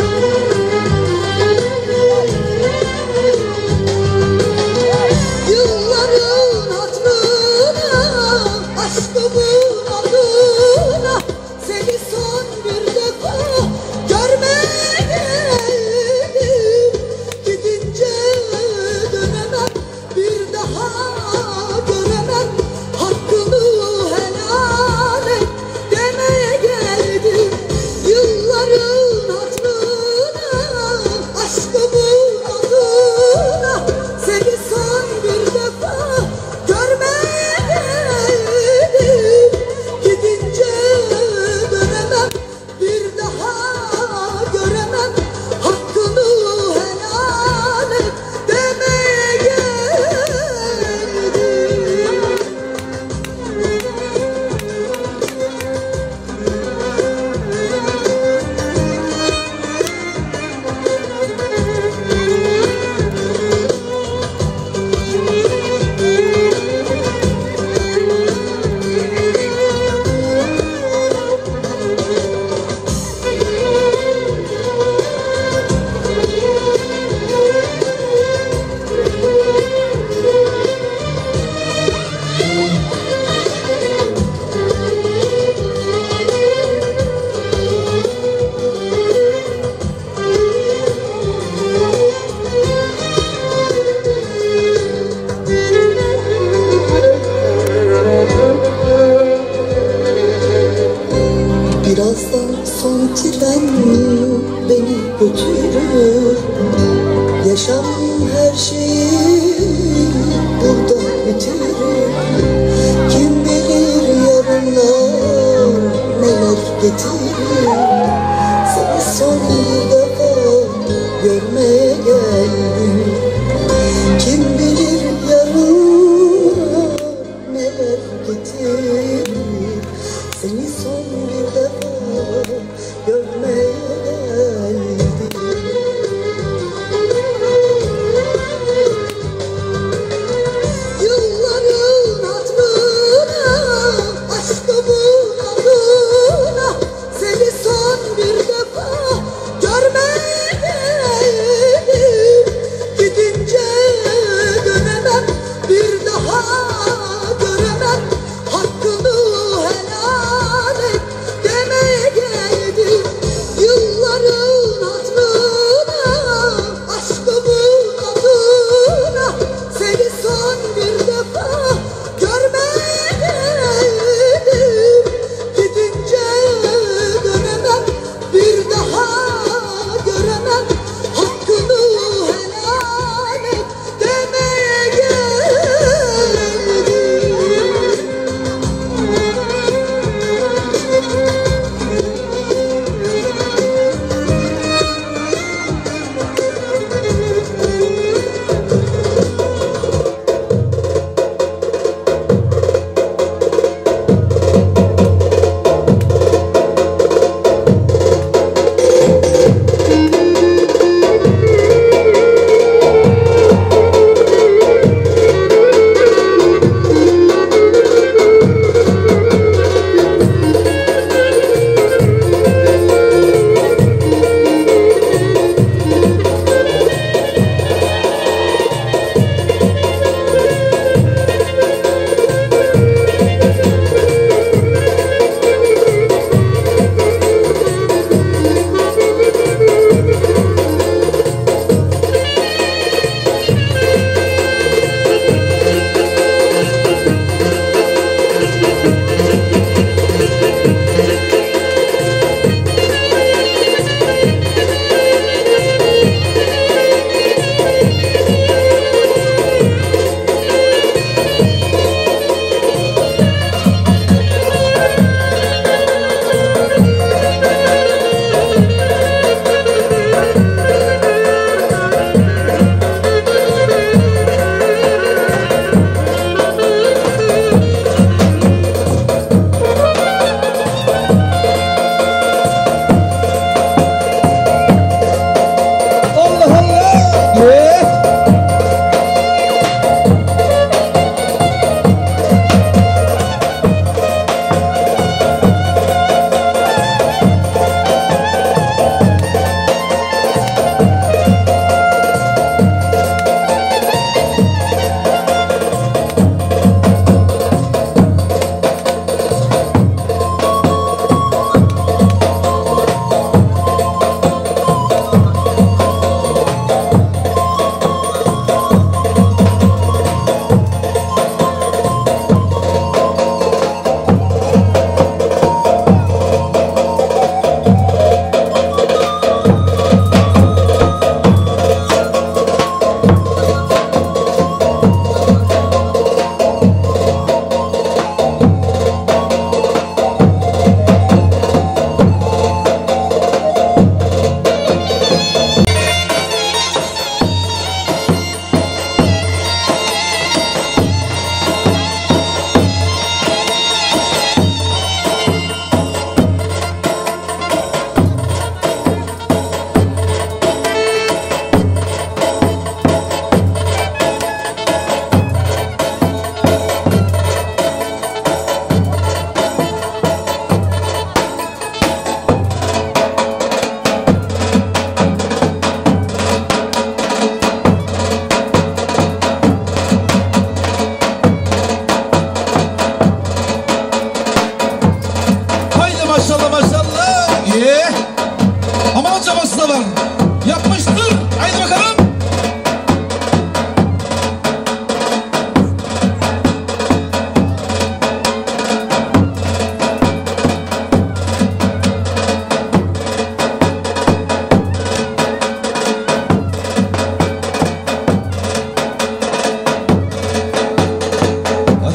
I: Yılların hatırına, aşkımın adına seni son bir defa görmeye geldim. Gidince dönemem, bir daha göremem. Hakkını helal et demeye geldim. Yılların hatırına, aşkımın adına seni son bir defa görmeye geldim. Gidince dönemem, bir daha göremem. Hakkını helal et demeye geldim. Birazdan son tren beni götürür. Yaşam her şeyi burada bitirir. Kim bilir yarınlar neler getirir. Seni son bir defa görmeye geldim. Kim bilir yarınlar neler getirir. Seni son bir defa görmeye geldim. Yılların hatırına, aşkımın adına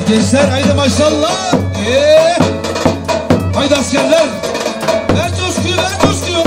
D: Gençler haydi maşallah. Ee, haydi askerler. Ver coşkuyu, ver coşkuyu.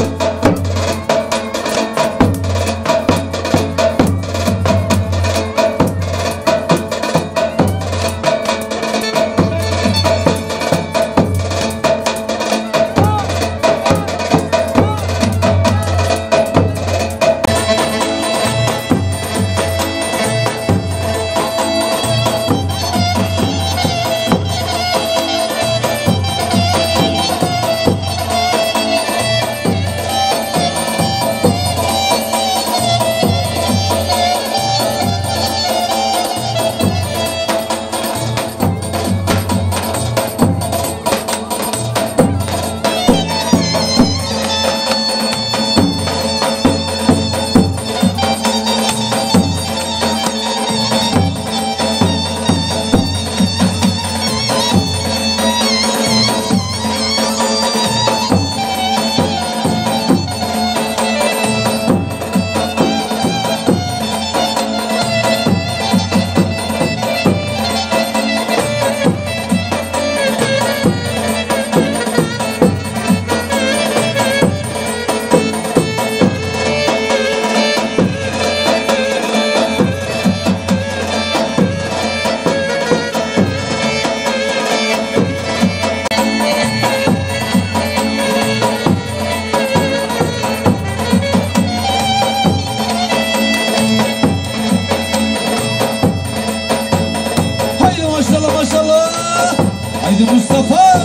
D: Maşallah maşallah. Haydi Mustafa.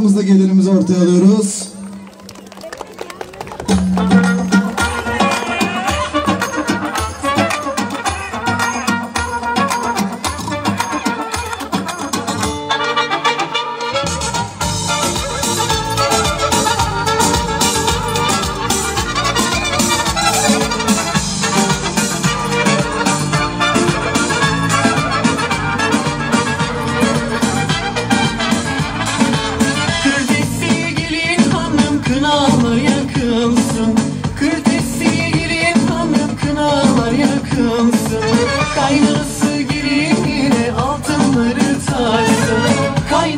B: alkışlarımızla gelinimizi ortaya alıyoruz.
J: Kaynası girine altınları taksın. Kayn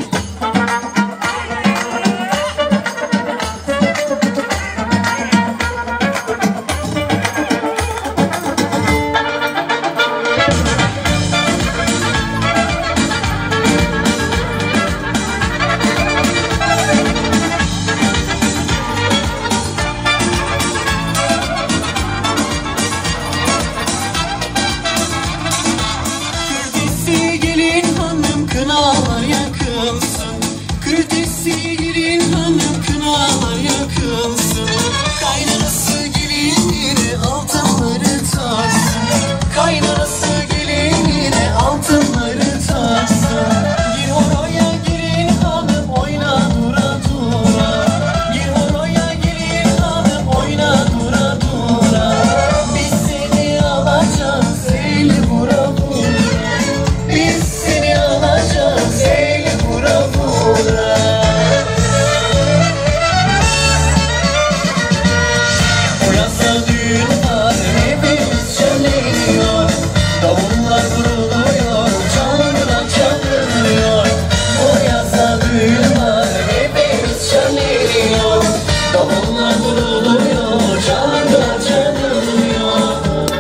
J: kınalar yakılsın. Kırtesi gelin hanım kınalar yakılsın. Kaynanası gelin yine altınları taksın. Kaynanası gelin yine altınları taksın. Gir oraya gelin hanım oyna dura dura. Gir oraya gelin hanım oyna dura dura. Biz seni alacağız el vura vura. Biz seni alacağız el vura vura. Bu yazda düğün var hepimiz şenleniyor. Davullar vuruluyor, çalgılar çalınıyor. Bu yazda düğün var hepimiz şenleniyor. Davullar vuruluyor, çalgılar çalınıyor.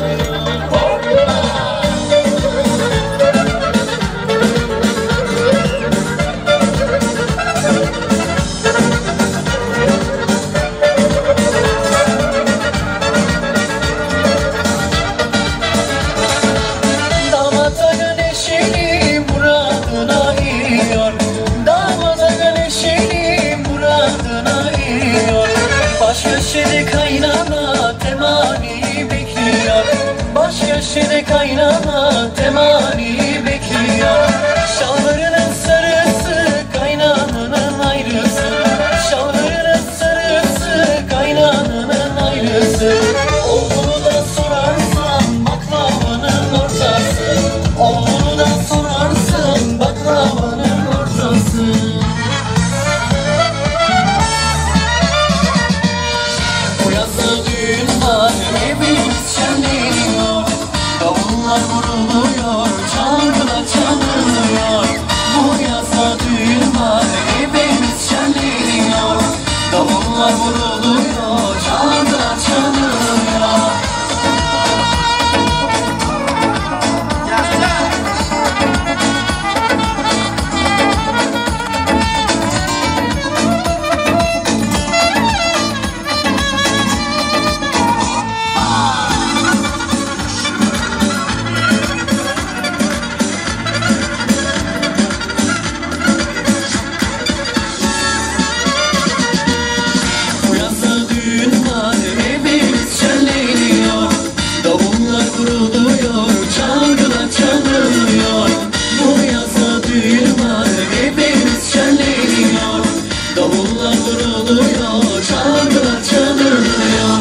J: Damata güneşini muradına eriyor. Damata güneşini muradına eriyor. Baş köşede kaynana temani bekliyor. Baş köşede kaynana temani bekliyor. Şalvarının sarısı kaynananın ayrısı. Şalvarının sarısı kaynananın ayrısı. Oğlunu da sorarsan baklavanın ortası. Oğlunu da sorarsın baklavanın ortası. Bu yazda düğün var hepimiz şenleniyor. Davullar vuruluyor, çalgılar çalınıyor. Bu yazda düğün var hepimiz şenleniyor. Davullar vuruluyor, çalgılar çalınıyor. Bu yazda düğün var hepimiz şenleniyor. Davullar vuruluyor, çalgılar çalınıyor. Bu yazda düğün var hepimiz şenleniyor. Davullar vuruluyor, çalgılar çalınıyor.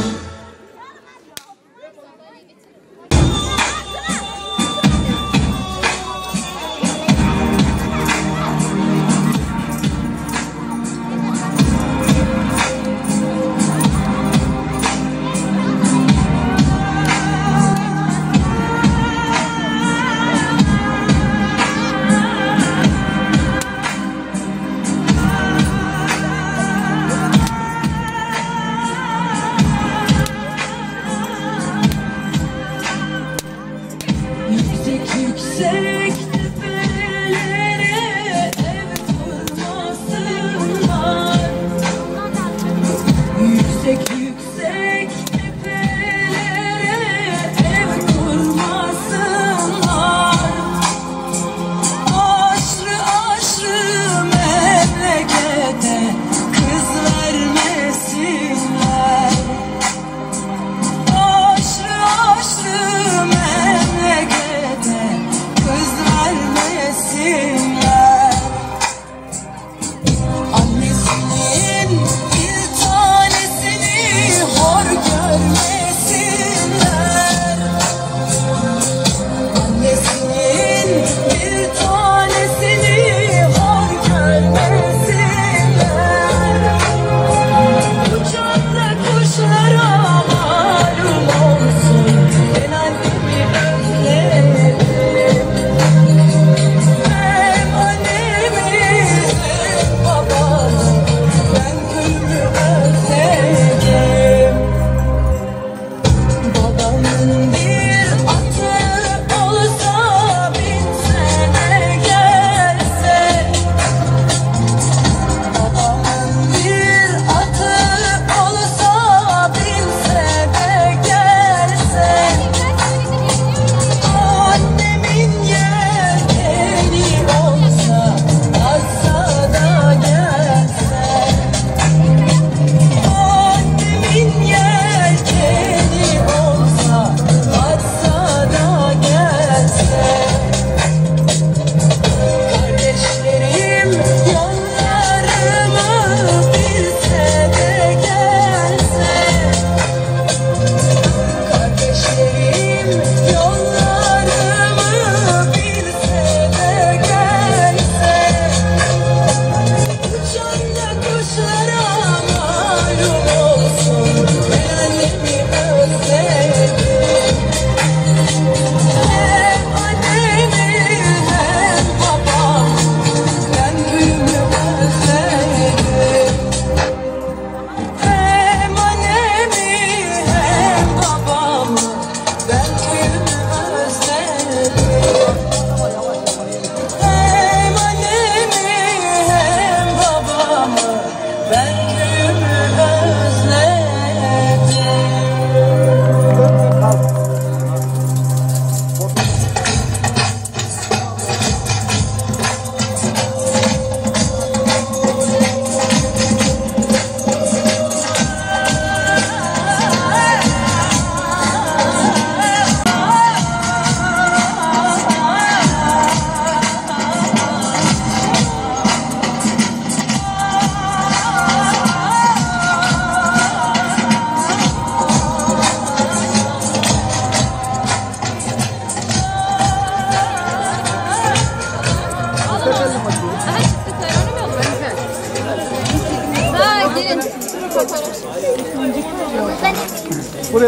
E: Yüksek yüksek tepelere ev kurmasınlar. Yüksek yüksek tepelere ev kurmasınlar. Aşrı aşrı memlekete
G: Buraya.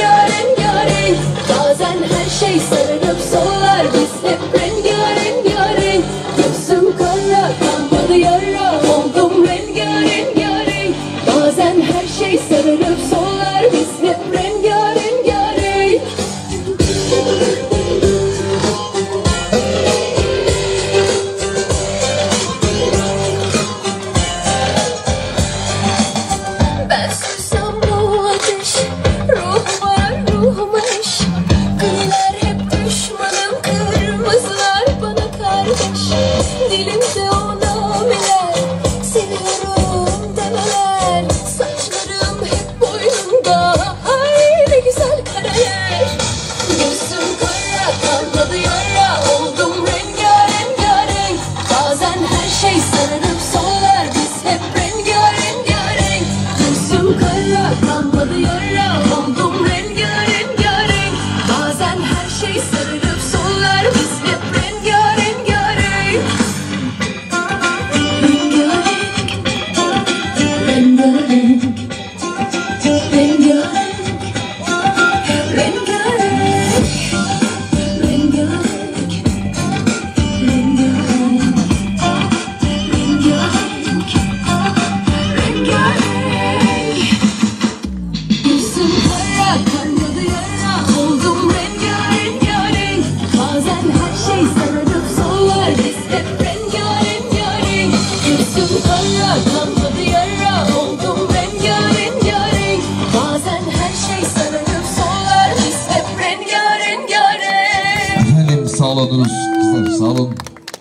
E: şey sararıp sollar biz hep rengarenk.
K: oldunuz kızlar. Sağ olun.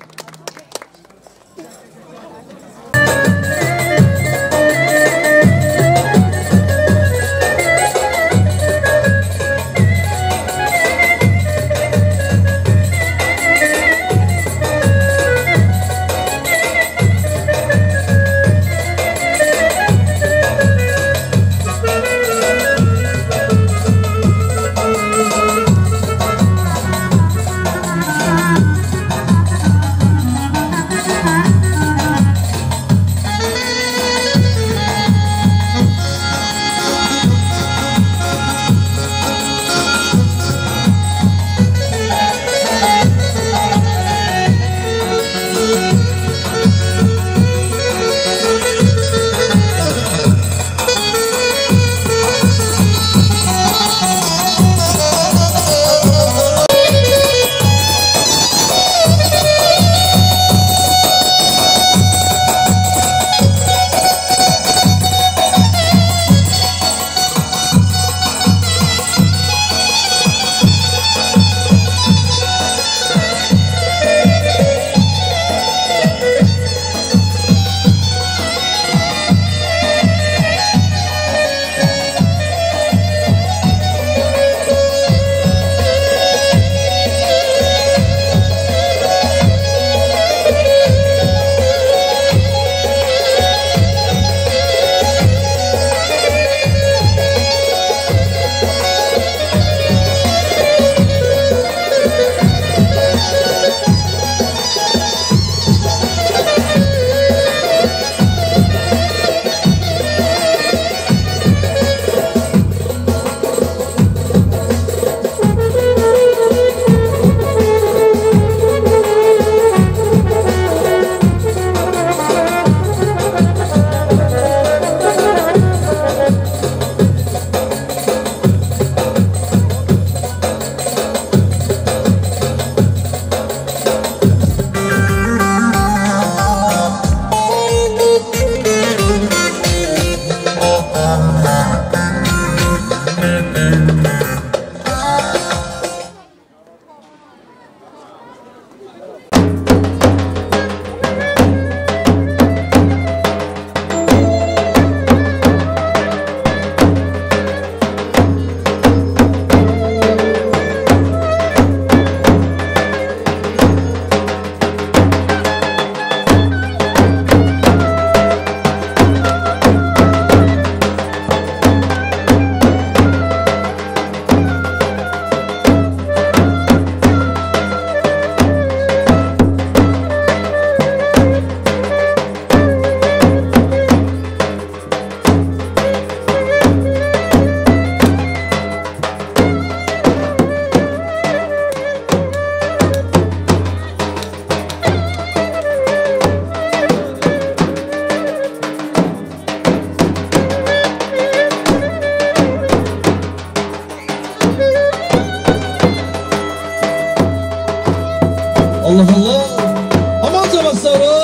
D: Allah Allah. Aman zaman sonra.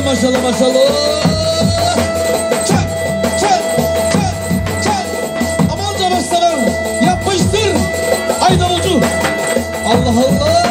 D: maşallah maşallah. Çak çak çak çak. Aman cavaşlar yapmıştır. Ay davulcu. Allah Allah.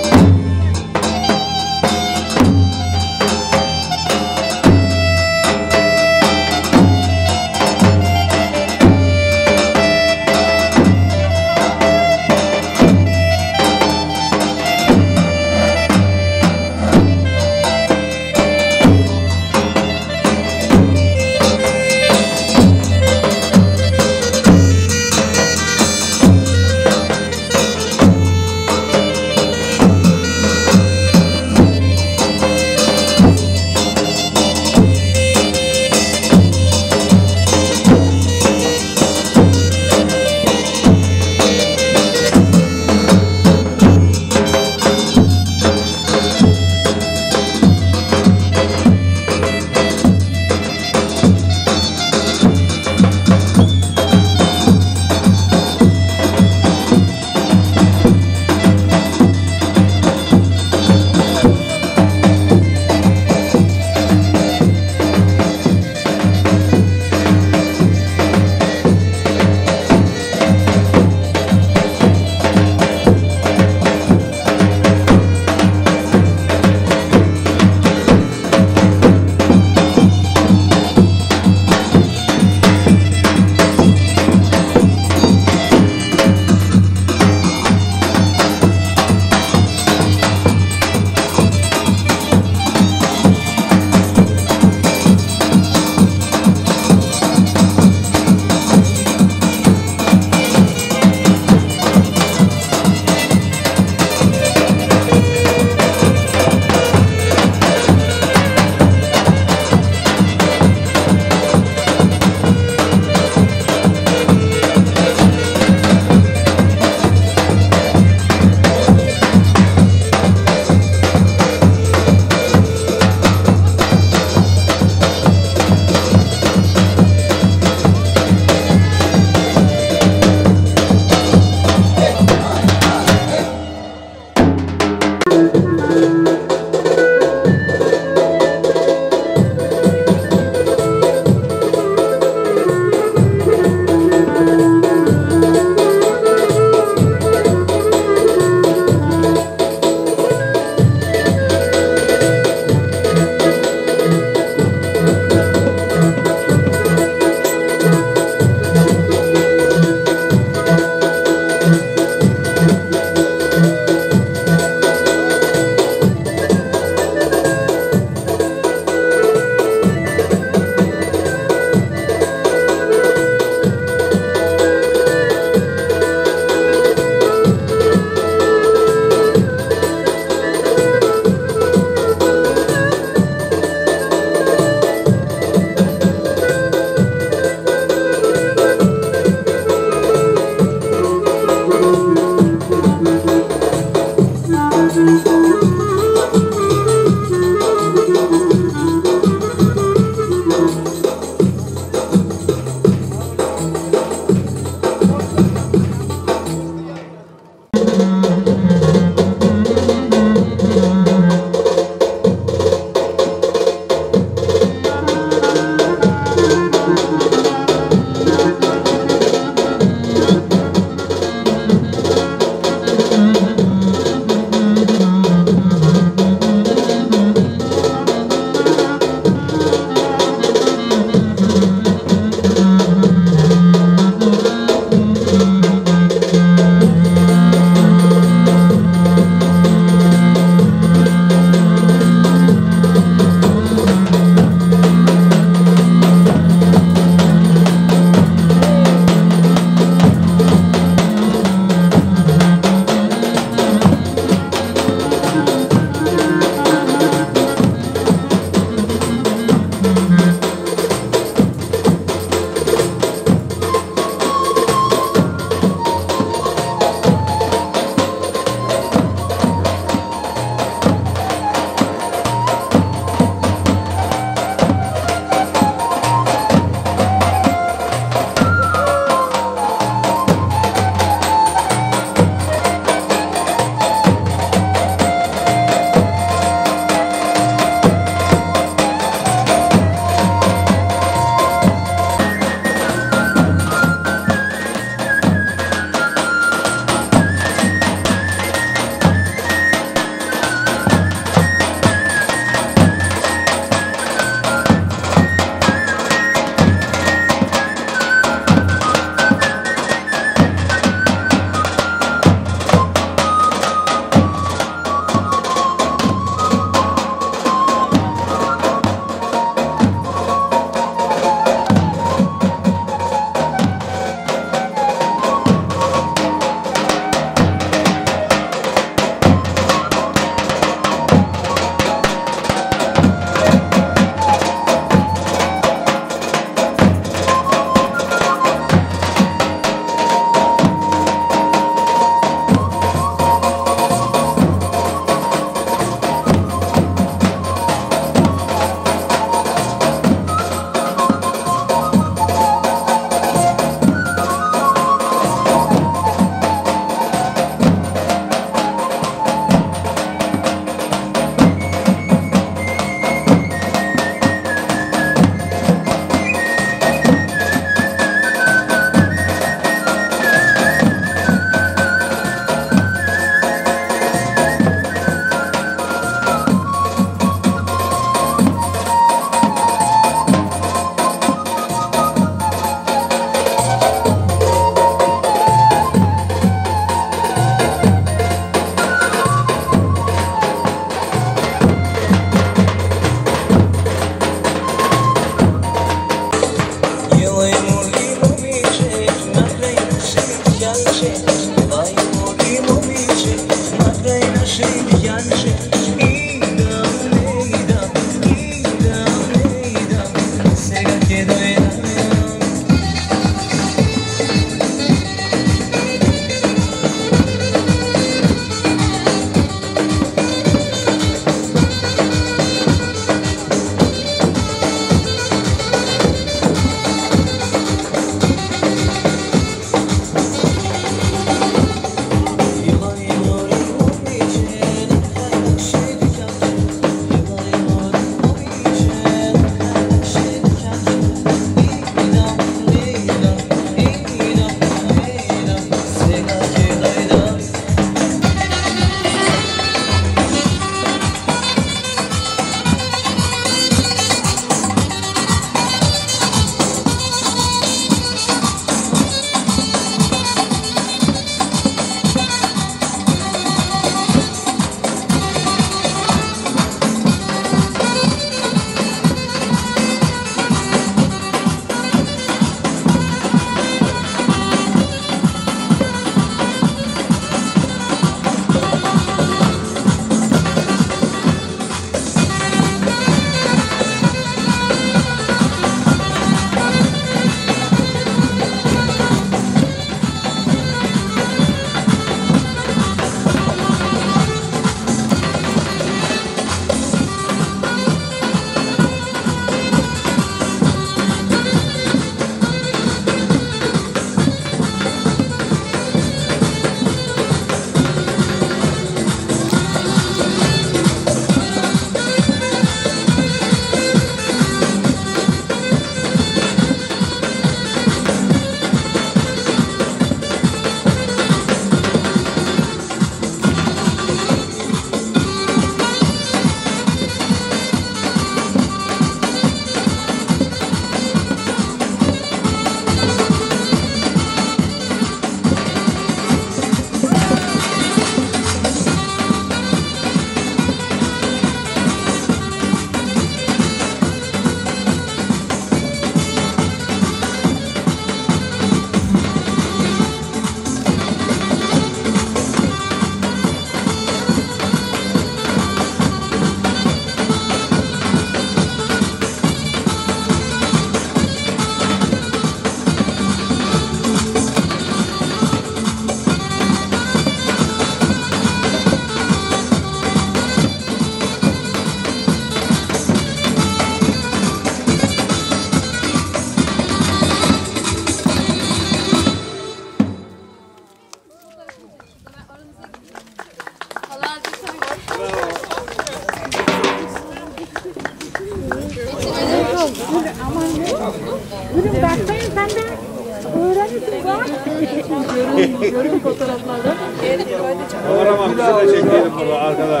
G: Aman ne? Gülüm baksayın sen de öğrenirsin bak. Görün, görün fotoğraflarda.
K: Kameraman bizi de çekelim burada arkada.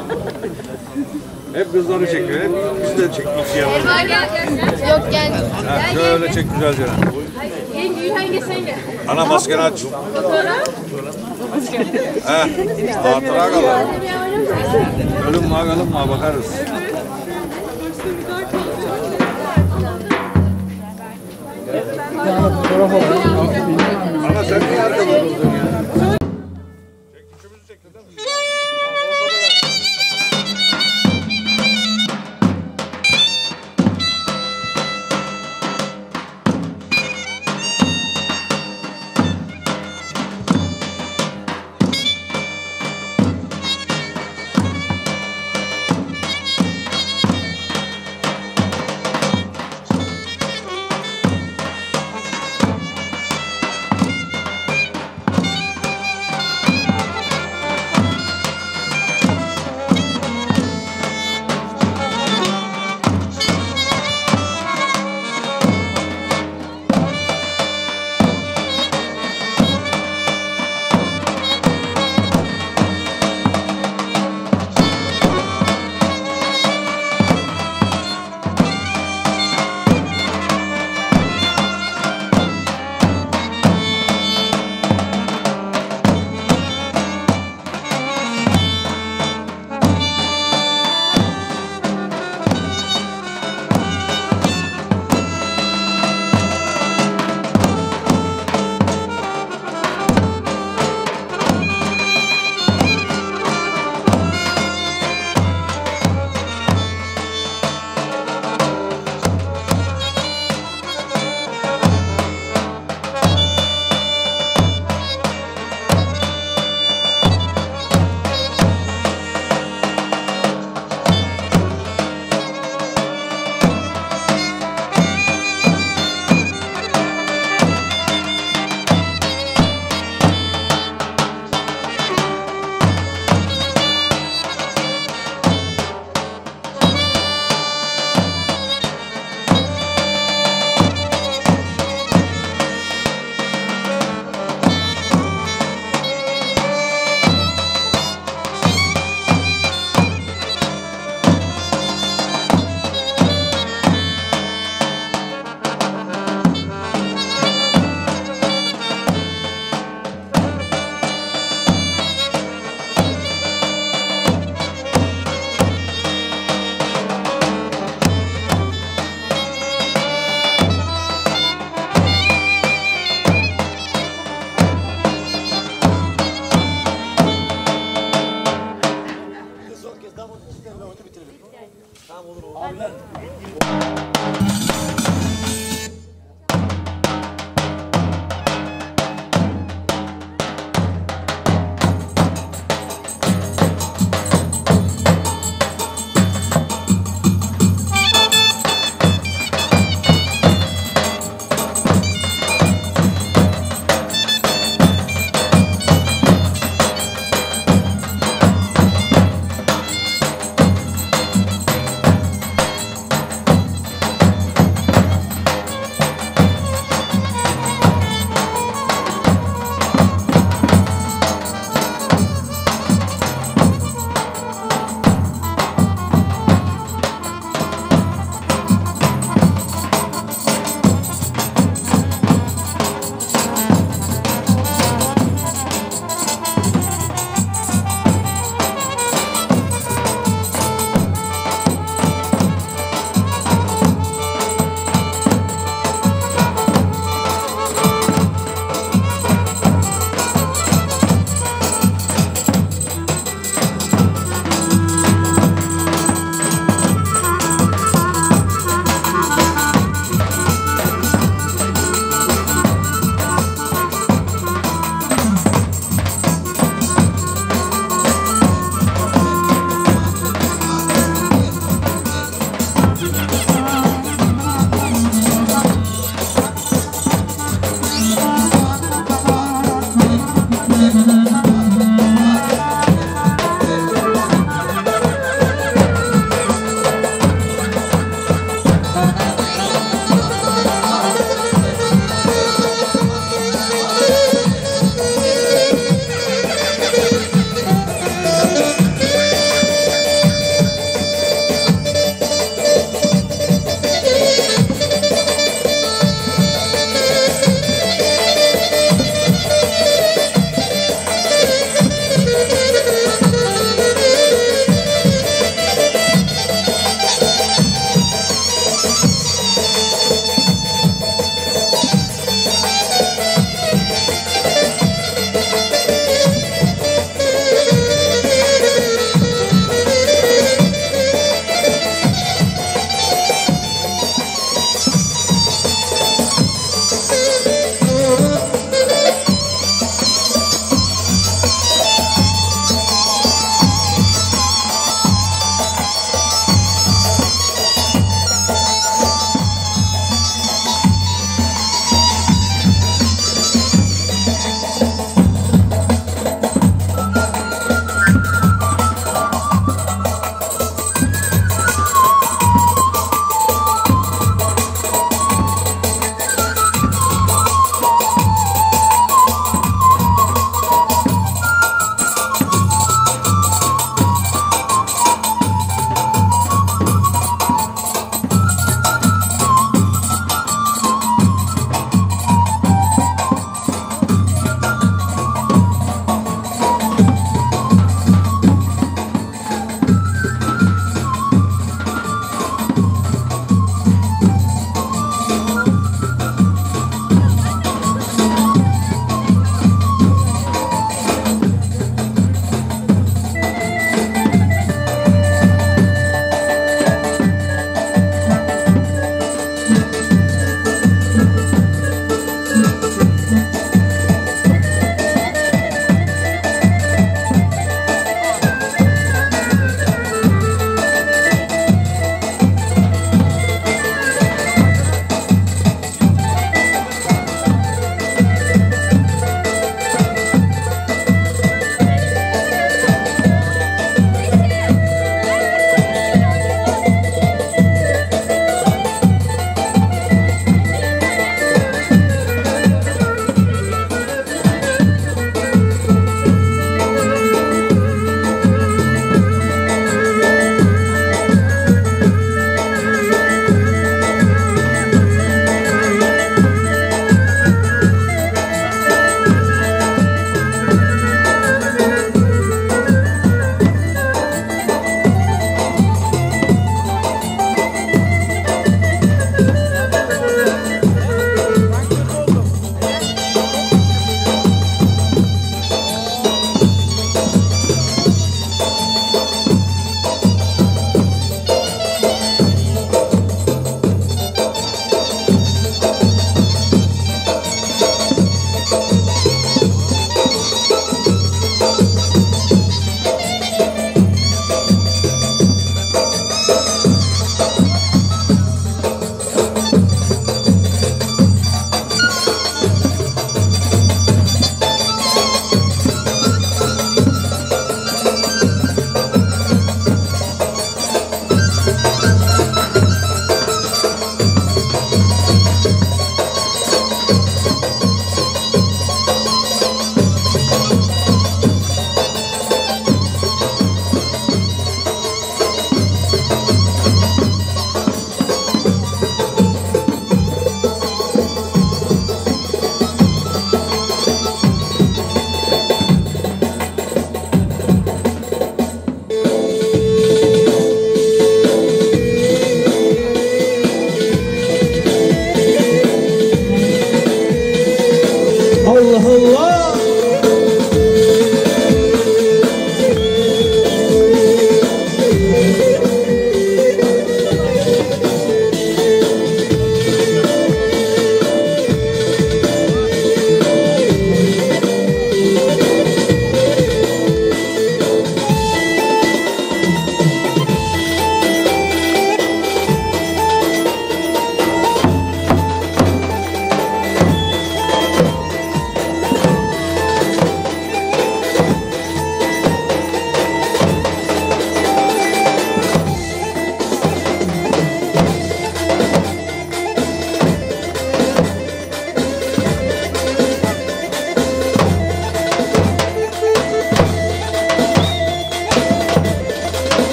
K: Hep kızları çekiyor, hep bizi de çekmek istiyor.
L: Yok gel.
K: Ha, şöyle çek güzelce.
L: Yenge, yenge sen gel.
K: Ana maskeni aç.
L: Fotoğraf.
K: He, hatıra kalır. Ölüm mü kalım mı bakarız. Ana sen niye arkada durdun ya?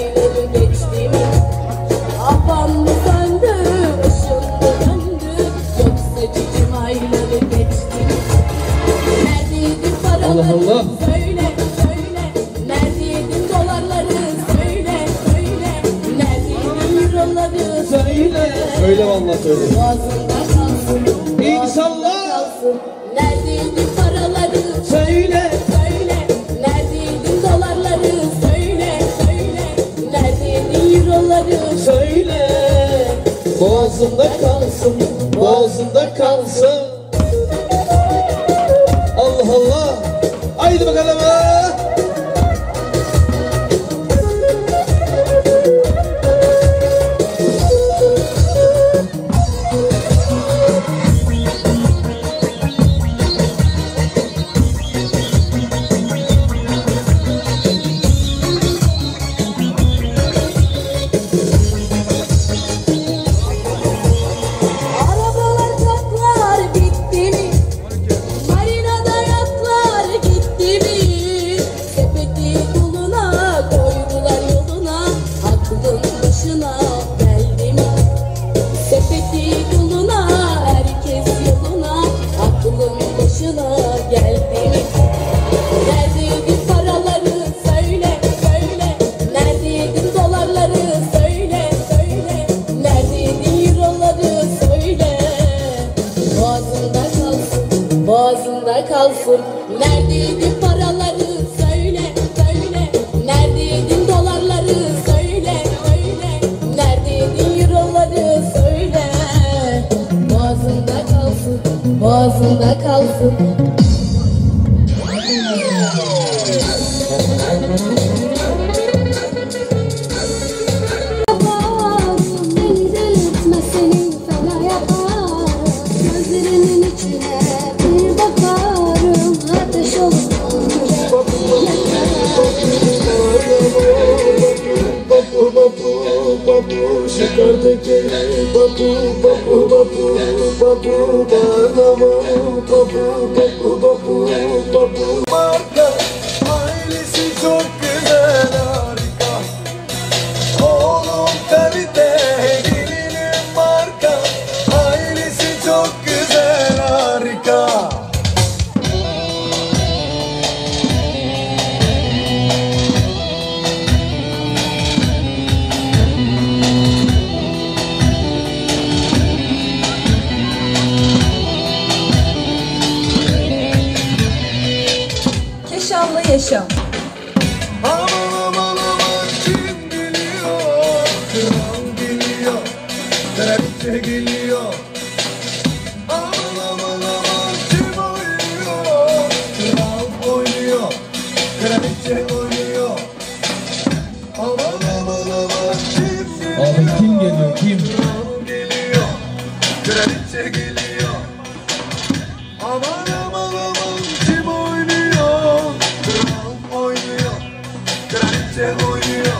E: ayları geçti mi? Afan mı söndü, ışın mı döndü? Yoksa cicim ayları geçti mi? Neredeydin paraları
D: Allah Allah.
E: söyle söyle. Neredeydin dolarları söyle söyle. Neredeydin euroları söyle.
D: Söyle vallahi söyle.
E: Boğazında kalsın,
D: İnşallah.
E: kalsın. Neredeydin paraları
D: Söyle.
E: söyle. Neredeydin dolarları söyle söyle. Neredeydin euroları
D: Söyle. Boğazında kalsın, boğazında kalsın. Allah Allah. Haydi bakalım.
E: Arabalar taklar bitti mi? Marinada yatlar gitti mi? Sepeti kuluna koydular yoluna. Aklın başına geldi mi? Sepeti kuluna herkes yoluna. Aklın başına geldi mi? Neredeydin paraları söyle söyle. Neredeydin dolarları söyle söyle. Neredeydin euroları söyle. Boğazında kalsın, boğazında kalsın. Neredeydin paraları söyle söyle. Neredeydin dolarları söyle söyle. Neredeydin euroları söyle. Boğazında kalsın, boğazında kalsın.
F: Beni delirtme seni fena yapar. Gözlerinin içine bir bakarım. Ateş olup
C: Bapu bapu bapu şeker tekeri bapu bapu bapu bapu bağlama bapu bapu bapu bapu marka ailesi çok güzel harika oğlum kalite gelinim marka ailesi çok güzel harika.
E: Yaşamla yaşam.
C: Aman aman aman kim geliyor? Kral geliyor, kraliçe geliyor. Aman aman aman kim oynuyor? Kral oynuyor, kraliçe oynuyor. Aman aman aman kim geliyor?
D: Abi kim geliyor kim?
C: Kral geliyor, kraliçe geliyor. Aman aman aman kim oynuyor? Kral oynuyor, kraliçe oynuyor.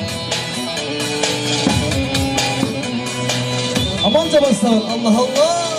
D: Aman cabaslar Allah Allah.